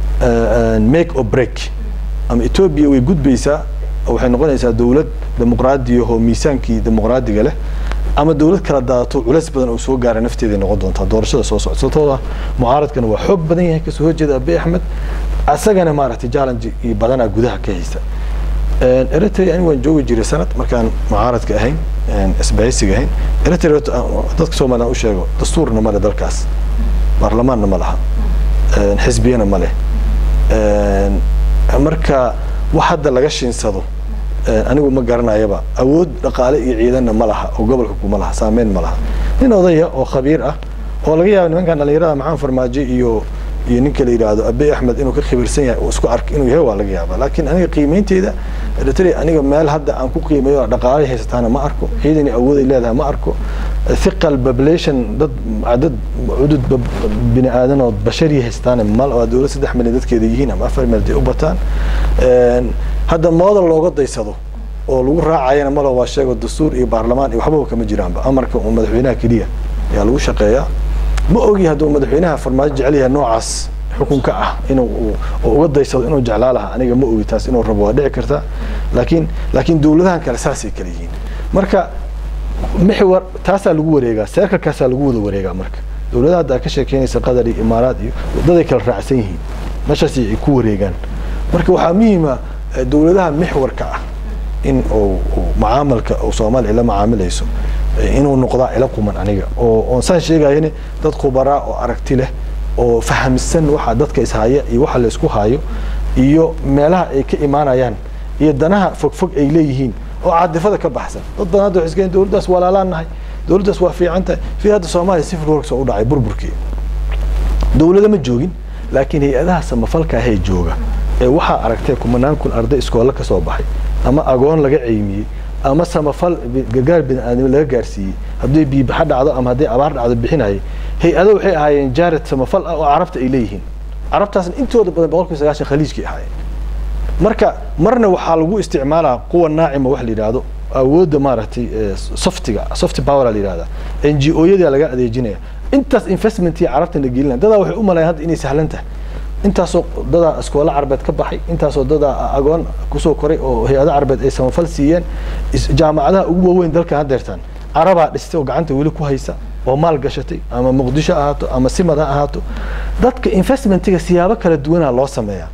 make or break ama Ethiopia way gudbaysaa waxay noqonaysaa dawlad dimuqraadi oo miisaankii dimuqraadiga leh ama dawlad kala daato culays badan oo soo gaaray nafteeda noqon doonta doorashada soo socota mucaaradkana waa xoog badan yahay ka soo jeeda Abiy Ahmed asagana maaragtay challenge iyo badana gudaha ka haysta een Eritrea in waan joogi jiray sanad markaan mucaaradka ahayn een isbahaysiga ahayn Eritrea dadka Soomaaliya u sheego dastuurna ma leh dalkaas baarlamaanna ma laha een xisbiyana ma leh een marka wax hadda laga shinsado anigu ma garanayaba awood dhaqaale iyo ciidanna ma laha oo gobolka kuma laha saameyn ma laha nin odaya oo khabiir ah oo laga yaabo nimankan dhalinyarada maxaan farmaajo iyo iyo ninka la yiraahdo Abiy Ahmed inuu ka khibiirsan yahay oo isku ark inuu yahay waa laga yaabaa laakiin aniga qiimeynteeda Eritrea aniga meel hadda aan ku qiimeeyo dhaqaale haysataana ma arko ciidan awood ay leedahay ma arko thiqal population dad cadad udud bini aadan oo bashari haystaan mal oo dawlad saddex milyan dadkeeda yihiin ama afar milyan u bataan een hadda model looga daysado oo lagu raacayna mal waa sheego dastuur iyo baarlamaan iyo waxba kama jiraanba amarka uu madaxweynaha kaliya ayaa lagu shaqeeyaa ma ogi haduu madaxweynaha farmaajo jecel yahay noocaas xukunka ah inuu uga daysado inuu jeclaalaha aniga ma ogi taas inuu rabo waa dhici karta laakiin laakiin dawladahan kale saasay kala yihiin marka محور تاسع الجوريجا سيرك كاسع الجود وريجا مرك دولة هذا كشيء كيني سقدري إمارات وده كل رأسيه مش شيء كوريجان مرك وحميمة دولة محور كا إن أو معامل أو صومال إلى معامل يسوع إنه نقطة علاقة من عنيجا أو إنسان شيء جاي هنا ضد خبراء وأركتله أو فهم السن واحد ضد كإسهاية يوحل يسكو هايو يو ملها كإيمانا يعني يدناها فوق فوق إليهين oo caadifada ka baxsan dad badan oo xisgeen dawladdaas walaalaanahay dawladdaas waa fiicanta fi hada Soomaaliya sifir works oo dhacay burburkii dawladda ma joogin laakiin hay'adaha samafalka ay jooga ee waxa aragtay kumanaan kun arday iskool ka soo baxay ama agoon laga ceymiyay ama samafal gargaar bini'aadam laga gaarsiiyay haddii biyo baxa dhacdo ama haddii abaar dhacdo bixinay hay'ado waxay ahaayeen jaarad samafal oo carabta ay leeyihiin carabtaasna intooda badan boqolkiiba sagaashan khaliijkii ahaayeen marka marna waxa lagu isticmaalaa kuwa naacima wax la yiraahdo awoodda maaragtay softiga soft power la yiraahdo N G O-yada laga adeejinaya intaas investment iyo carabta la gelinaa dada waxay u maleeyaan hadda inay sahlan tahay intaas oo dada iskoola carbeed ka baxay intaas oo dada agoon ku soo koray oo hay'adaha carbeed ay samafal siiyeen jaamacadaha ugu waaweyn dalka hadeertaan caraba dhistay oo gacanta wali ku haysa oo maal gashatay ama Muqdisho ahaato ama Simada ahaato dadka investmentiga siyaabo kala duwan loo sameeyaa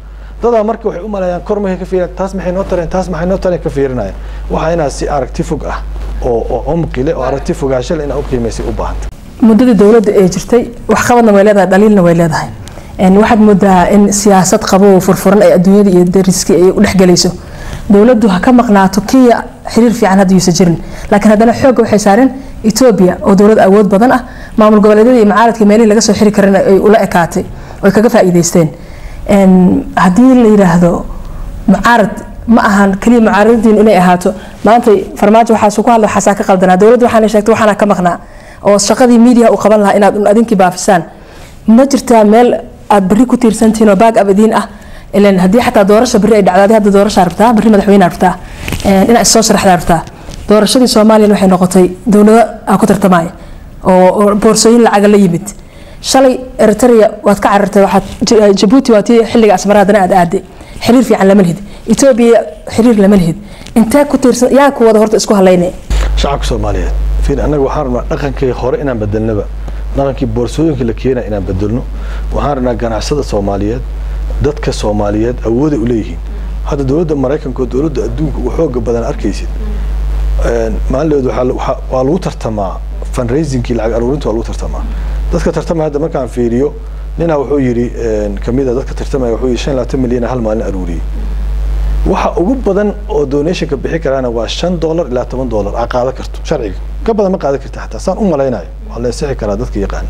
dadaa marka waxay u maleeyaan kor markay ka fiiriyaan taas maxay noo tareen taas maxay noo tareen ka fiirinayaan waxa inaa si aragti fog ah oo oo umqi leh oo aragti fogaasho leh inaa u qiimaysay u baahanta muddada dawladda ay jirtay wax qabadna way leedahay dhaliilna way leedahay een waxaad moodaa in siyaasad qabo furfuran ay adduunyada iyo dariska ay u dhaxgalayso dawladdu ha ka maqnaato Kenya xiriir fiican hadda yuusan jirin laakiin haddana xoog waxay saareen Ethiopia oo dawlad awood badan ah maamul goboleedyada iyo mucaaradka meelaha laga soo xiri karin ay ula ekaatay oo kaga faa'iideysteen een hadii la yiraahdo mucaarad ma ahan kaliya mucaaradin inay ahaato maanta farmaajo waxa ku hadla waxa ka qaldanaa dawladdu waxaan sheegtay waxana ka maqnaa oo shaqadii media u qaban lahaa inaad adinkii baafisaan ma jirtaa meel aad bari ku tiirsantiin oo baag abadiin ah ilaan hadii xataa doorasho bari ay dhacday hadda doorasho rabtaa bari madaxweyne rabtaa in ay soo sharaxdaa rabtaa doorashadii Soomaaliya waxay noqotay dawladda ku tartamay oo boorsooyin lacag la yimid shalay Eritrea waad ka carartay waxaad Djibouti waati xilliga asmaraadana aad aaday xiriir fiican lama lihid Ethiopia xiriir lama lihid inta ku tiirsan yaa ku wada horta isku haleynay shacabka Soomaaliyeed fiin anaga waxaan rabnaa dhaqankii hore inaan bedelnaba dhaqankii boorsooyinka la keenay inaan bedelno waxaan rabnaa ganacsada Soomaaliyeed dadka Soomaaliyeed awood u leeyihiin hadda dawladda Mareykanka oo dawladda adduunka u xoog badan arkaysid een maalidood waxa waa lagu tartamaa fundraising lacag aruurinta waa lagu tartamaa dadka tartamaya hadda markaan fiiriyo nina wuxuu yiri een kamida dadka tartamaya wuxuu yiri shan iyo labaatan milyan hal maalin aruuriyay waxa ugu badan oo donation ka bixi karana waa shan dollar ilaa toban dollar aa qaada karto sharciga ka badan ma qaada kartaa xataa saan u maleynayo waa la sixi karaa dadka yaqaan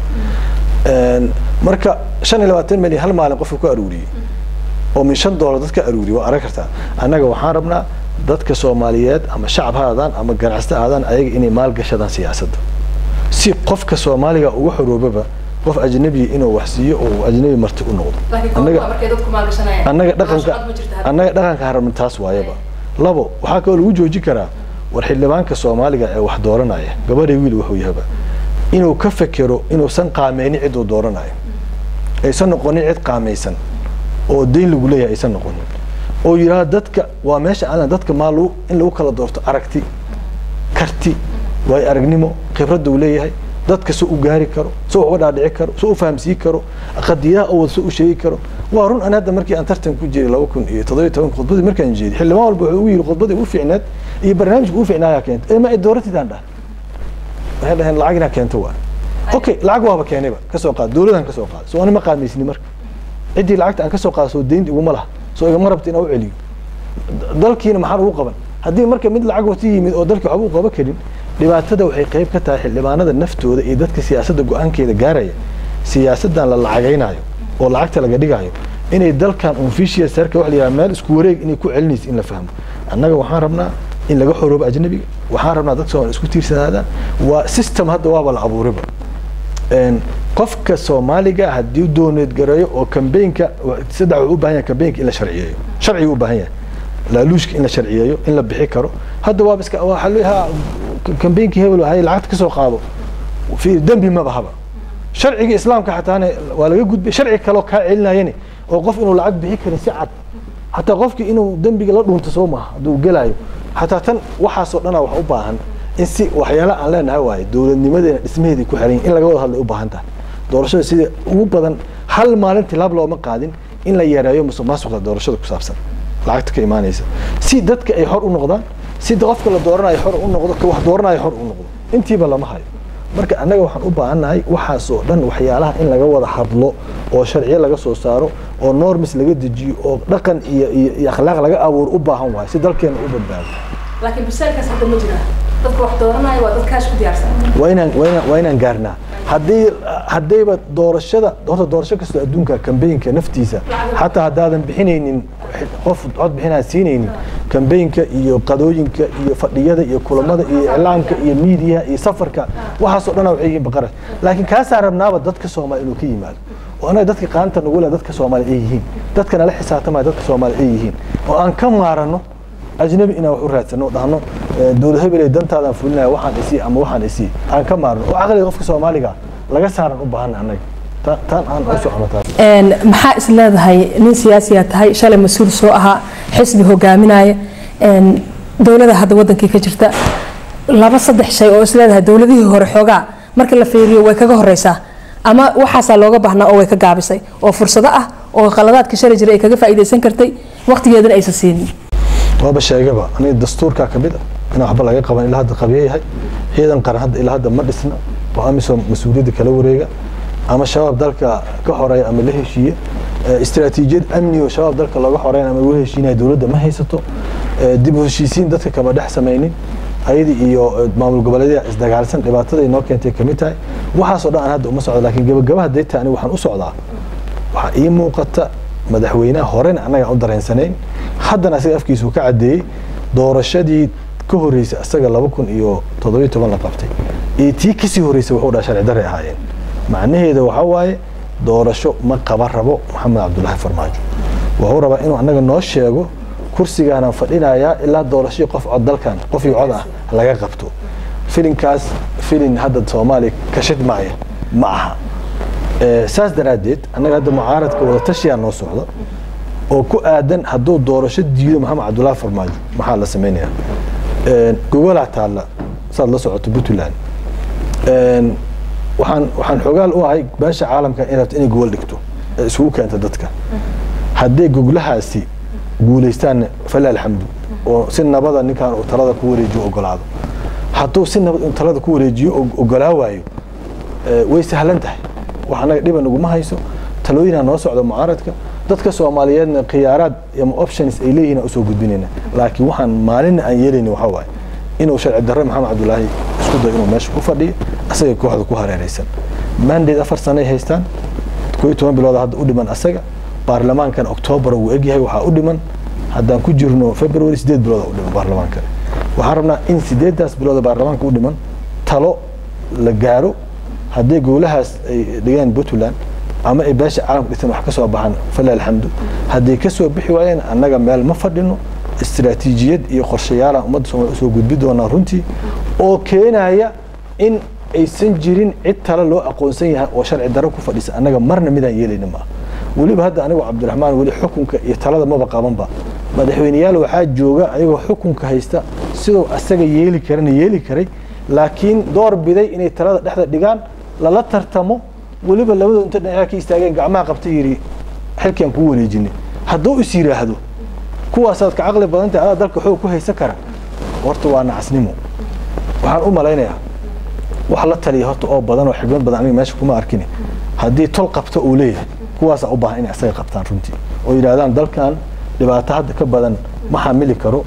een marka shan iyo labaatan milyan hal maalin qof ku aruuriyay oo min shan dollar dadka aruuriyay waa arag kartaa anaga waxaan rabnaa dadka Soomaaliyeed ama shacab haadaan ama ganacsato haadaan ayaga inay maal gashadaan siyaasadda si qofka Soomaaliga ugu xoroobaba qof ajnabi inuu wax siiyo oo ajnabi marti u noqdo anaga markay dadku maal gashanayaan anaga dhaqanka anaga dhaqanka harman taas waayaba labo waxa kale lagu joojin karaa war xildhibaanka Soomaaliga ee wax dooranaya gabadhay wiil wuxuu yahay inuu ka fakiro inuu san qaameyni cid uu dooranayo aysan noqonin cid qaameysan oo deyn lagu leeyahay aysan noqonin oo yiraahdo dadka waa meesha aan dadka maalu in lagu kala doorto aragti karti way aragnimo khibrad uu leeyahay dadka soo u gaari karo soo uga dhaadhici karo soo u fahamsiin karo qadiyaha oo soo u sheegi karo waa run anada markii aan tartan ku jiray laba kun iyo toddoba iyo toban khudbadii markaan jeediyay xildhibaan walba wuxuu yiri khudbadii u fiicneed iyo barnaamijku u fiicnaa keento ee ma ay dooratidaan dhaa waxay dhahan lacagna keento waa okay lacag waaba keenayba ka soo qaad dawladan ka soo qaad soo aan ma qaadmaysni marka cidii lacagta aan ka soo qaado soo deynti ugu malaha soo iga marabta inuu celiyo dalkiina maxaa ugu qaban hadii marka mid lacag wati yimid oo dalka waxba u qaba karin dhibaatada waxay qayb ka tahay xildhibaanada naftooda iyo dadka siyaasadda go'aankeeda gaaraya siyaasadan la lacagaynayo oo lacagta laga dhigayo inay dalkan official sarka wax la meel isku wareeg inay ku celinayso in la fahmo annaga waxaan rabnaa in laga xoroobo ajnabiga waxaan rabnaa dadka Soomaaliyeed isku tiirsanaadaan waa system hadda waa la abuuriba een qofka Soomaaliga hadii dooneed gareeyo oo campaign-ka saddex u baahan yahay campaign-ka in la sharciyeeyo sharci u baahan yahay la luushka in la sharciyeeyo in la bixi karo hadda waa biska waxa leeyahay campaign-ki hebel ay lacag ka soo qaado fi dambi ma bahaba sharciga islaamka xataana waa laga gudbay sharci kale oo ka celinayeen oo qof inuu lacag bixi karin si cad hatta qofki inuu dambiga la dhuunto soo ma haduu galayo hatta tan waxa soo dhana wax u baahan in si waxyaalo aan leenahay waay dawladnimadeena dhismaheedii ku xiran in laga wada hadlo u baahan tahay doorashada sida ugu badan hal maalintii lab looma qaadin in la yareeyo musuqmaasuqa doorashada ku saabsan lacagta ka iimaanaysa si dadka ay xor u noqdaan si qofka la dooranayo xor u noqdo ka wax dooranayo xor u noqdo intiiba lama hayo marka anaga waxaan u baahanahay waxa soo dhan waxyaalaha in laga wada hadlo oo sharciyo laga soo saaro oo norms laga dejiyo oo dhaqan iyo iyo akhlaaq laga abuur u baahan waay si dalkeena u badbaado laakiin bisalkaas hadda ma jira dadka wax dooranayo waa dadkaas ku diyaarsan waa inaan waa inaan gaarnaa hadii hadayba doorashada horta doorasho kasta adduunka campaign-ka naftiisa hatta hadaadan bixinaynin qof cod bixinaa siinaynin campaign-ka iyo qadooyinka iyo fadhiyada iyo kulamada iyo iclaamka iyo media iyo safarka waxa soo dhan waxay yihiin baqara laakiin ka saarabnaaba dadka Soomaaliyeed inuu ka yimaado oo anaga dadka qaanta nagu leh dadka Soomaaliyeed ay yihiin dadka la xisaabtamay dadka Soomaaliyeed ay yihiin oo aan ka maarano ajnabi ina wax u raadsano dhahno dawlad hebel ay dantaada fulinaya waxaan isii ama waxaan isii aan ka maarno oo aqliga qofka Soomaaliga laga saaran u baahan anaga tan aan u soconataa een maxaa is leedahay nin siyaasi ah tahay shalay mas'uul soo ahaa xisbi hogaaminaya een dawladda hadda wadankii ka jirta laba saddex shay oo is leedahay dawladihii hore xoogaa marka la fiiriyo way kaga horeysaa ama waxaas looga baahnaa oo way ka gaabisay oo fursado ah oo qaladaadka shari jiray ay kaga faa'iideysan kartay waqtigeedana aysan siinin waaba sheegaba aniga dastuurka ka mid ah in waxba laga qaban ilaa hadda qabiye yahay ciidan qaran hadda ilaa hadda ma dhisna oo amisom mas'uuliyadda kala wareega ama shabaab dalka ka xoreeya ama la heshiiye istiraatiijiyad amni oo shabaab dalka laga xoreeyo ama wada heshiinay dawladda ma haysato dib u heshiisiin dadka kama dhex sameeynin ayadi iyo maamul goboleedyada isdagaalsan dhibaatada inoo keentay kamid tahay waxaas oo dhan hadda uma socdo laakiin gabagabaha deeta aniga waxaan u socdaa waxa ii muuqata madaxweynaha horena anaga u dareensanayn haddana asaga afkiisu ka cadeeyay doorashadii ka horeysay asaga laba kun iyo toddoba iyo toban la qabtay ee tii kasii horeysay wuxuu dhaashay sharci darre ahaayeen macnaheedu waxa waaye doorasho ma qaba rabo maxamed cabdullaahi farmaajo wuxuu rabaa inuu anaga noo sheego kursigaana fadhinayaa ilaa doorashadii qof cod dalkan qof iyo cod ah laga qabto filinkaas filin hadda Soomaaliya ka shidmaaya ma aha ee saas daraadeed anaga hadda mucaaradka wada tashiya noo socda oo ku aadan hadduu doorasho diido maxamed cabdullaahi farmaajo maxaa la sameeyaa ee gogolaha taala saad la socoto Puntland ee waxaan waxaan xogaal u ahay baasha caalamka inaad inay gobol dhigto isugu keenta dadka haddii gogolahaasi guuleystaan fala alxamdu oo si nabada ninkan uu talada ku wareejiyo ogolaado hadduu si nabad talada ku wareejiyo ogolaa waayo way sahlan tahay waxaana dhiban ugu ma hayso talooyina noo socdo mucaaradka dadka Soomaaliyeedna khiyaarad ama options ay leeyihiin oo soo gudbinayna laakiin waxaan maalin aan yeelin waxa waay inuu sharci darre maxamed cabdullaahi isku dayo inuu meesha ku fadhiyo asaga kooxda ku hareeraysan mandate afar sano ay haystaan koob iyo toban bilood hadda u dhiman asaga baarlamaankan October uu egyahay waxa u dhiman haddaan ku jirno February sideed bilood u dhiman baarlamaanka waxaan rabnaa in sideedaas bilood baarlamaanka u dhiman talo la gaaro haddii golahaas ay dhigaan Puntland ama ay baasha caalamka dhisan wax ka soo baxan fala alxamdu haddii ka soo bixi waayeen annaga meel ma fadhino istiraatiijiyad iyo qorshayaal ummadda Soomaaliyeed soo gudbi doona runtii oo keenaya in aysan jirin cid tala loo aqoonsan yahay oo sharci darro ku fadhisa annaga marna midaan yeelayna ma waliba hadda anigu Cabdiraxmaan wali xukunka iyo talada ma qabanba madaxweynayaal waxa jooga ayagoo xukunka haysta sidoo asaga yeeli karana yeeli karay laakiin door biday inay talada dhexda dhigaan lala tartamo waliba labada inta dhinaca ka istaageen gacmaha qabtay yiri xilkan ku wareejinay hadduu is yiraahdo kuwaas aad ka aqli badan tahay dalka wuxuu ku haysan kara horta waa nacasnimo waxaan u malaynayaa wax la taliyo horta oo badan oo xigmad badan aniga meesha kuma arkin haddii tol qabto uu leeyahay kuwaas u baahan in asaga qabtaan runtii oo yiraahdaan dalkan dhibaato hadda ka badan ma xamili karo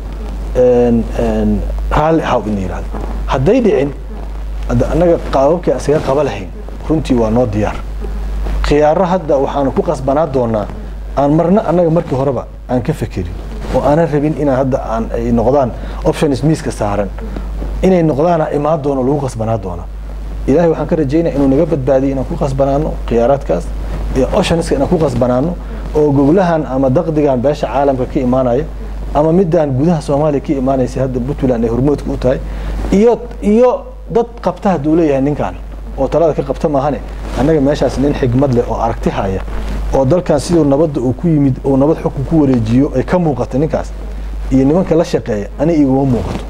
een een hal haw in yiraahdo hadday dhicin anaga qaababka asaga qaba lahayn runtii waa noo diyaar khiyaaro hadda waxaan ku qasbanaa doonaa aan marna anaga markii horeba aan ka fikirin oo aan rabin in hadda aan ay noqdaan options miiska saaran inay noqdaan imaad doono lagu qasbanaa doona ilaahay waxaan ka rajaynayaa inuu naga badbaadiyo inaan ku qasbanaano khiyaaraadkaas iyo options inaan ku qasbanaano oo gogolahan ama daqdigan beesha caalamka ka imaanaya ama midaan gudaha Soomaaliya ka imaanaysa hadda Puntland ay hormoodku u tahay iyo iyo dad qabta dawladda ninkan oo talada ka qabta maahane anaga meeshaas nin xigmad leh oo aragti haya oo dalkan sidoo nabadda uu ku yimid oo nabad xukun ku wareejiyo ay ka muuqato ninkaas iyo nimanka la shaqeeya ani igu muuqato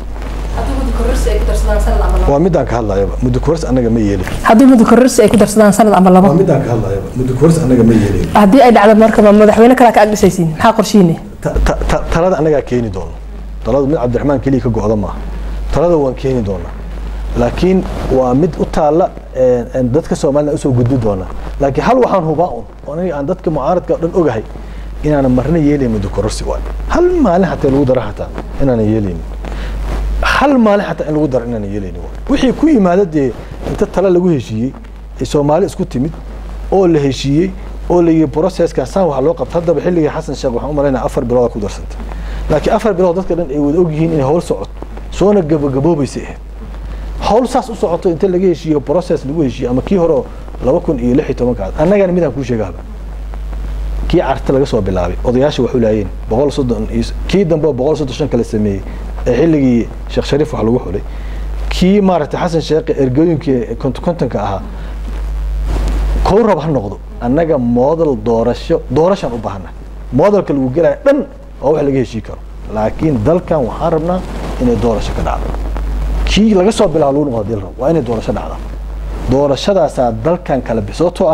waa midaan ka hadlayo muddo koors anaga ma yeelin haddii muddo koors ay ku darsadaan sanad ama laba waa midaan ka hadlayo muddo koors anaga ma yeelin haddii ay dhacdo marka madaxweyne kale ka agdhisaysiin maxaa qorshiine talada anaga keeni doono talada mid Cabdiraxmaan kaliya ka go'do ma talada waan keeni doonaa laakiin waa mid u taala ee dadka Soomaaliya u soo gudbi doona laakiin hal waxaan hubaa oo aniga aan dadka mucaaradka dhan ogahay inaan marna yeelay muddo koors waa hal maalin hatta lagu daro hatta inaan yeelin hal maalin hatta in lagu daro inaan yeelin wixii ku yimaadade inta tala lagu heshiiyay ee Soomaali isku timid oo la heshiiyay oo la yiri processka saan waxa loo qabtay hadda xilliga Xasan Sheekh waxaan u maleynaa afar bilood ku darsantay laakiin afar bilood dadka dhan ay wada og yihiin in howl socod soona gabagaboobaysa hawl saas u socoto inta laga heshiiyo process lagu heshiiyo ama kii hore laba kun iyo lix iyo toban ka anagana midaan ku sheegaba kii carta laga soo bilaabay odayaasha wuxuu laayeen boqol iyo soddon kii dambe boqol iyo soddon iyo shan kala sameeyay xilligii Sheekh Shariif wax lagu xulay kii maaragtay Xasan Sheekh ergooyinkii kontonka ahaa koo rab ha noqdo annaga model doorasho doorashan u baahna modelka lagu galay dhan oo wax laga heshii karo laakiin dalkan waxaan rabnaa inay doorasho ka dhacdo kii laga soo bilaabo lagu noqdo dil waa inay doorasho dhacdo doorashadaas dalkan kala bisooto ah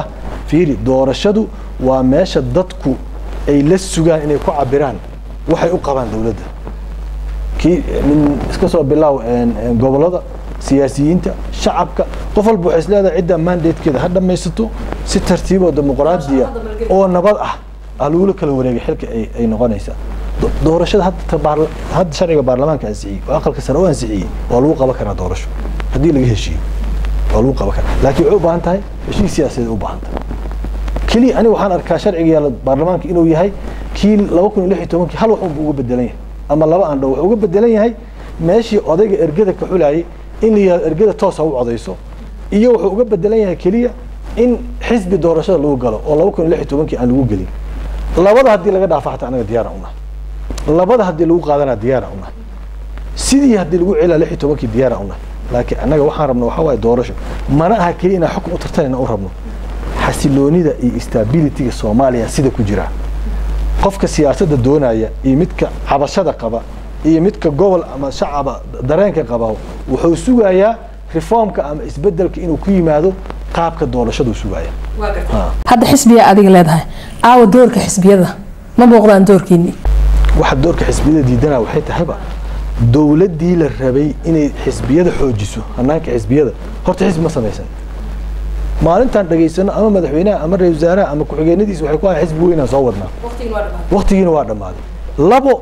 fiiri doorashadu waa meesha dadku ay la sugaan inay ku cabiraan waxay u qabaan dawladda kii min iska soo bilaaw gobolada siyaasiyiinta shacabka qof walba waxay isleedahay cidda mandatekeeda ha dhamaysato si tartiib oo dimuqraadiya oo nabad ah alugula kala wareegay xilka ay ay noqonaysaa doorashada hadda hadda sharciga baarlamaanka ansixiyay oo aqalka sare oo ansixiyay oo lagu qaban karaa doorasho haddii laga heshiiyo oo lagu qaban karaa laakiin wuxuu u baahan tahay heshiis siyaasadeed u baahan tahay kaliya aniga waxaan arkaa sharciga yaala baarlamaanka inuu yahay kii laba kun iyo lix iyo tobankii hal wax uga bedelan yahay ama laba aan dhow wuxuu uga bedelan yahay meeshii odayga ergada ka xulayay in la ergada toos u codayso iyo wuxuu uga bedelan yahay kaliya in xisbi doorashada lagu galo oo laba kun iyo lix iyo tobankii aan lagu gelin labada hadii laga dhaafo xataa anaga diyaar u nahay labada hadii lagu qaadana diyaar u nahay sidii hadii lagu celaa lix iyo tobankii diyaar u nahay laakiin anaga waxaan rabnaa waxa way doorasho mana aha kaliya in xukun u tartanayna u rabno xasiloonida iyo stability-ga Soomaaliya sida ku jira qofka siyaasadda doonaya iyo midka cabashada qaba iyo midka gobol ama shacab dareenka qaba wuxuu sugayaa reformka ama isbedelka inuu ku yimaado qaabka doorashadu sugaya hadda xisbiga adiga leedahay aaw doorka xisbiyada ma muuqdaan doorkiini waxa doorka xisbiyada diidana waxay tahayba dawladii la rabay inay xisbiyada xoojiso hanaanka xisbiyada horta xisbi ma samaysan maalintan dhageysano ama madaxweynaha ama ra'iisul wasaaraha ama ku-xigeenadiisa waxay ku ahay xisbi weyn soo wadnaa waqtigiina waa dhamaaday labo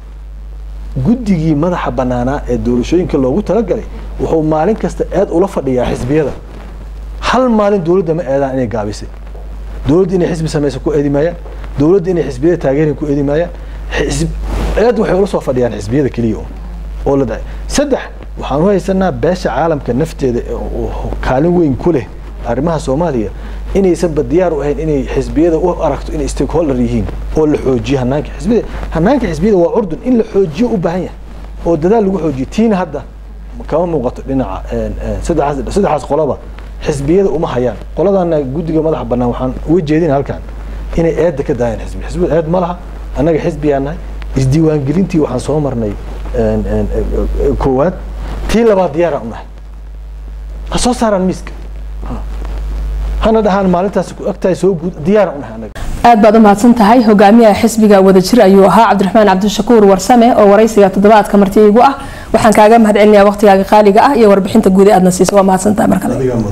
guddigii madaxa banaanaa ee doorashooyinka loogu talagalay wuxuu maalin kasta aad ula fadhiyaa xisbiyada hal maalin dawladda ma eedaan inay gaabisay dawladda inay xisbi samayso ku eedimayaan dawladda inay xisbiyada taageerin ku eedimayaan aad waxay ula soo fadhiyaan xisbiyada kaliya oo la dhaay saddex waxaan u haysanaa beesha caalamka nafteeda kaalin weyn ku leh arrimaha Soomaaliya inaysan badiyaar u ahayn inay xisbiyada u aragto inay stakeholder yihiin oo la xoojiyo hanaanka xisbiyada hanaanka xisbiyada waa urdun in la xoojiyo u baahan yahay oo dadaal lagu xoojiyo tiin hadda kama muuqato dhinaca saddex saddex qolaba xisbiyada uma hayaan qoladana guddiga madaxa banaan waxaan uga jeedinaa halkan inay eedda ka daayaan xisbi xisbiyada eed ma laha anaga xisbiyaanahay isdiiwaan gelintii waxaan soo marnay koowaad tii labaad diyaar u nahay ha soo saaraan miiska hana dhahaan maalintaas ku agtahay soo guud diyaar u nahay anaga aad baad u mahadsan tahay hogaamiyaha xisbiga wadajir ayuu ahaa Cabdiraxmaan Cabdishakuur Warsame oo waraysiga toddobaadka martii igu ah waxaan kaaga mahadcelinayaa waqtigaaga qaaliga ah iyo warbixinta guud ee aadna siisay waa mahadsantahay markale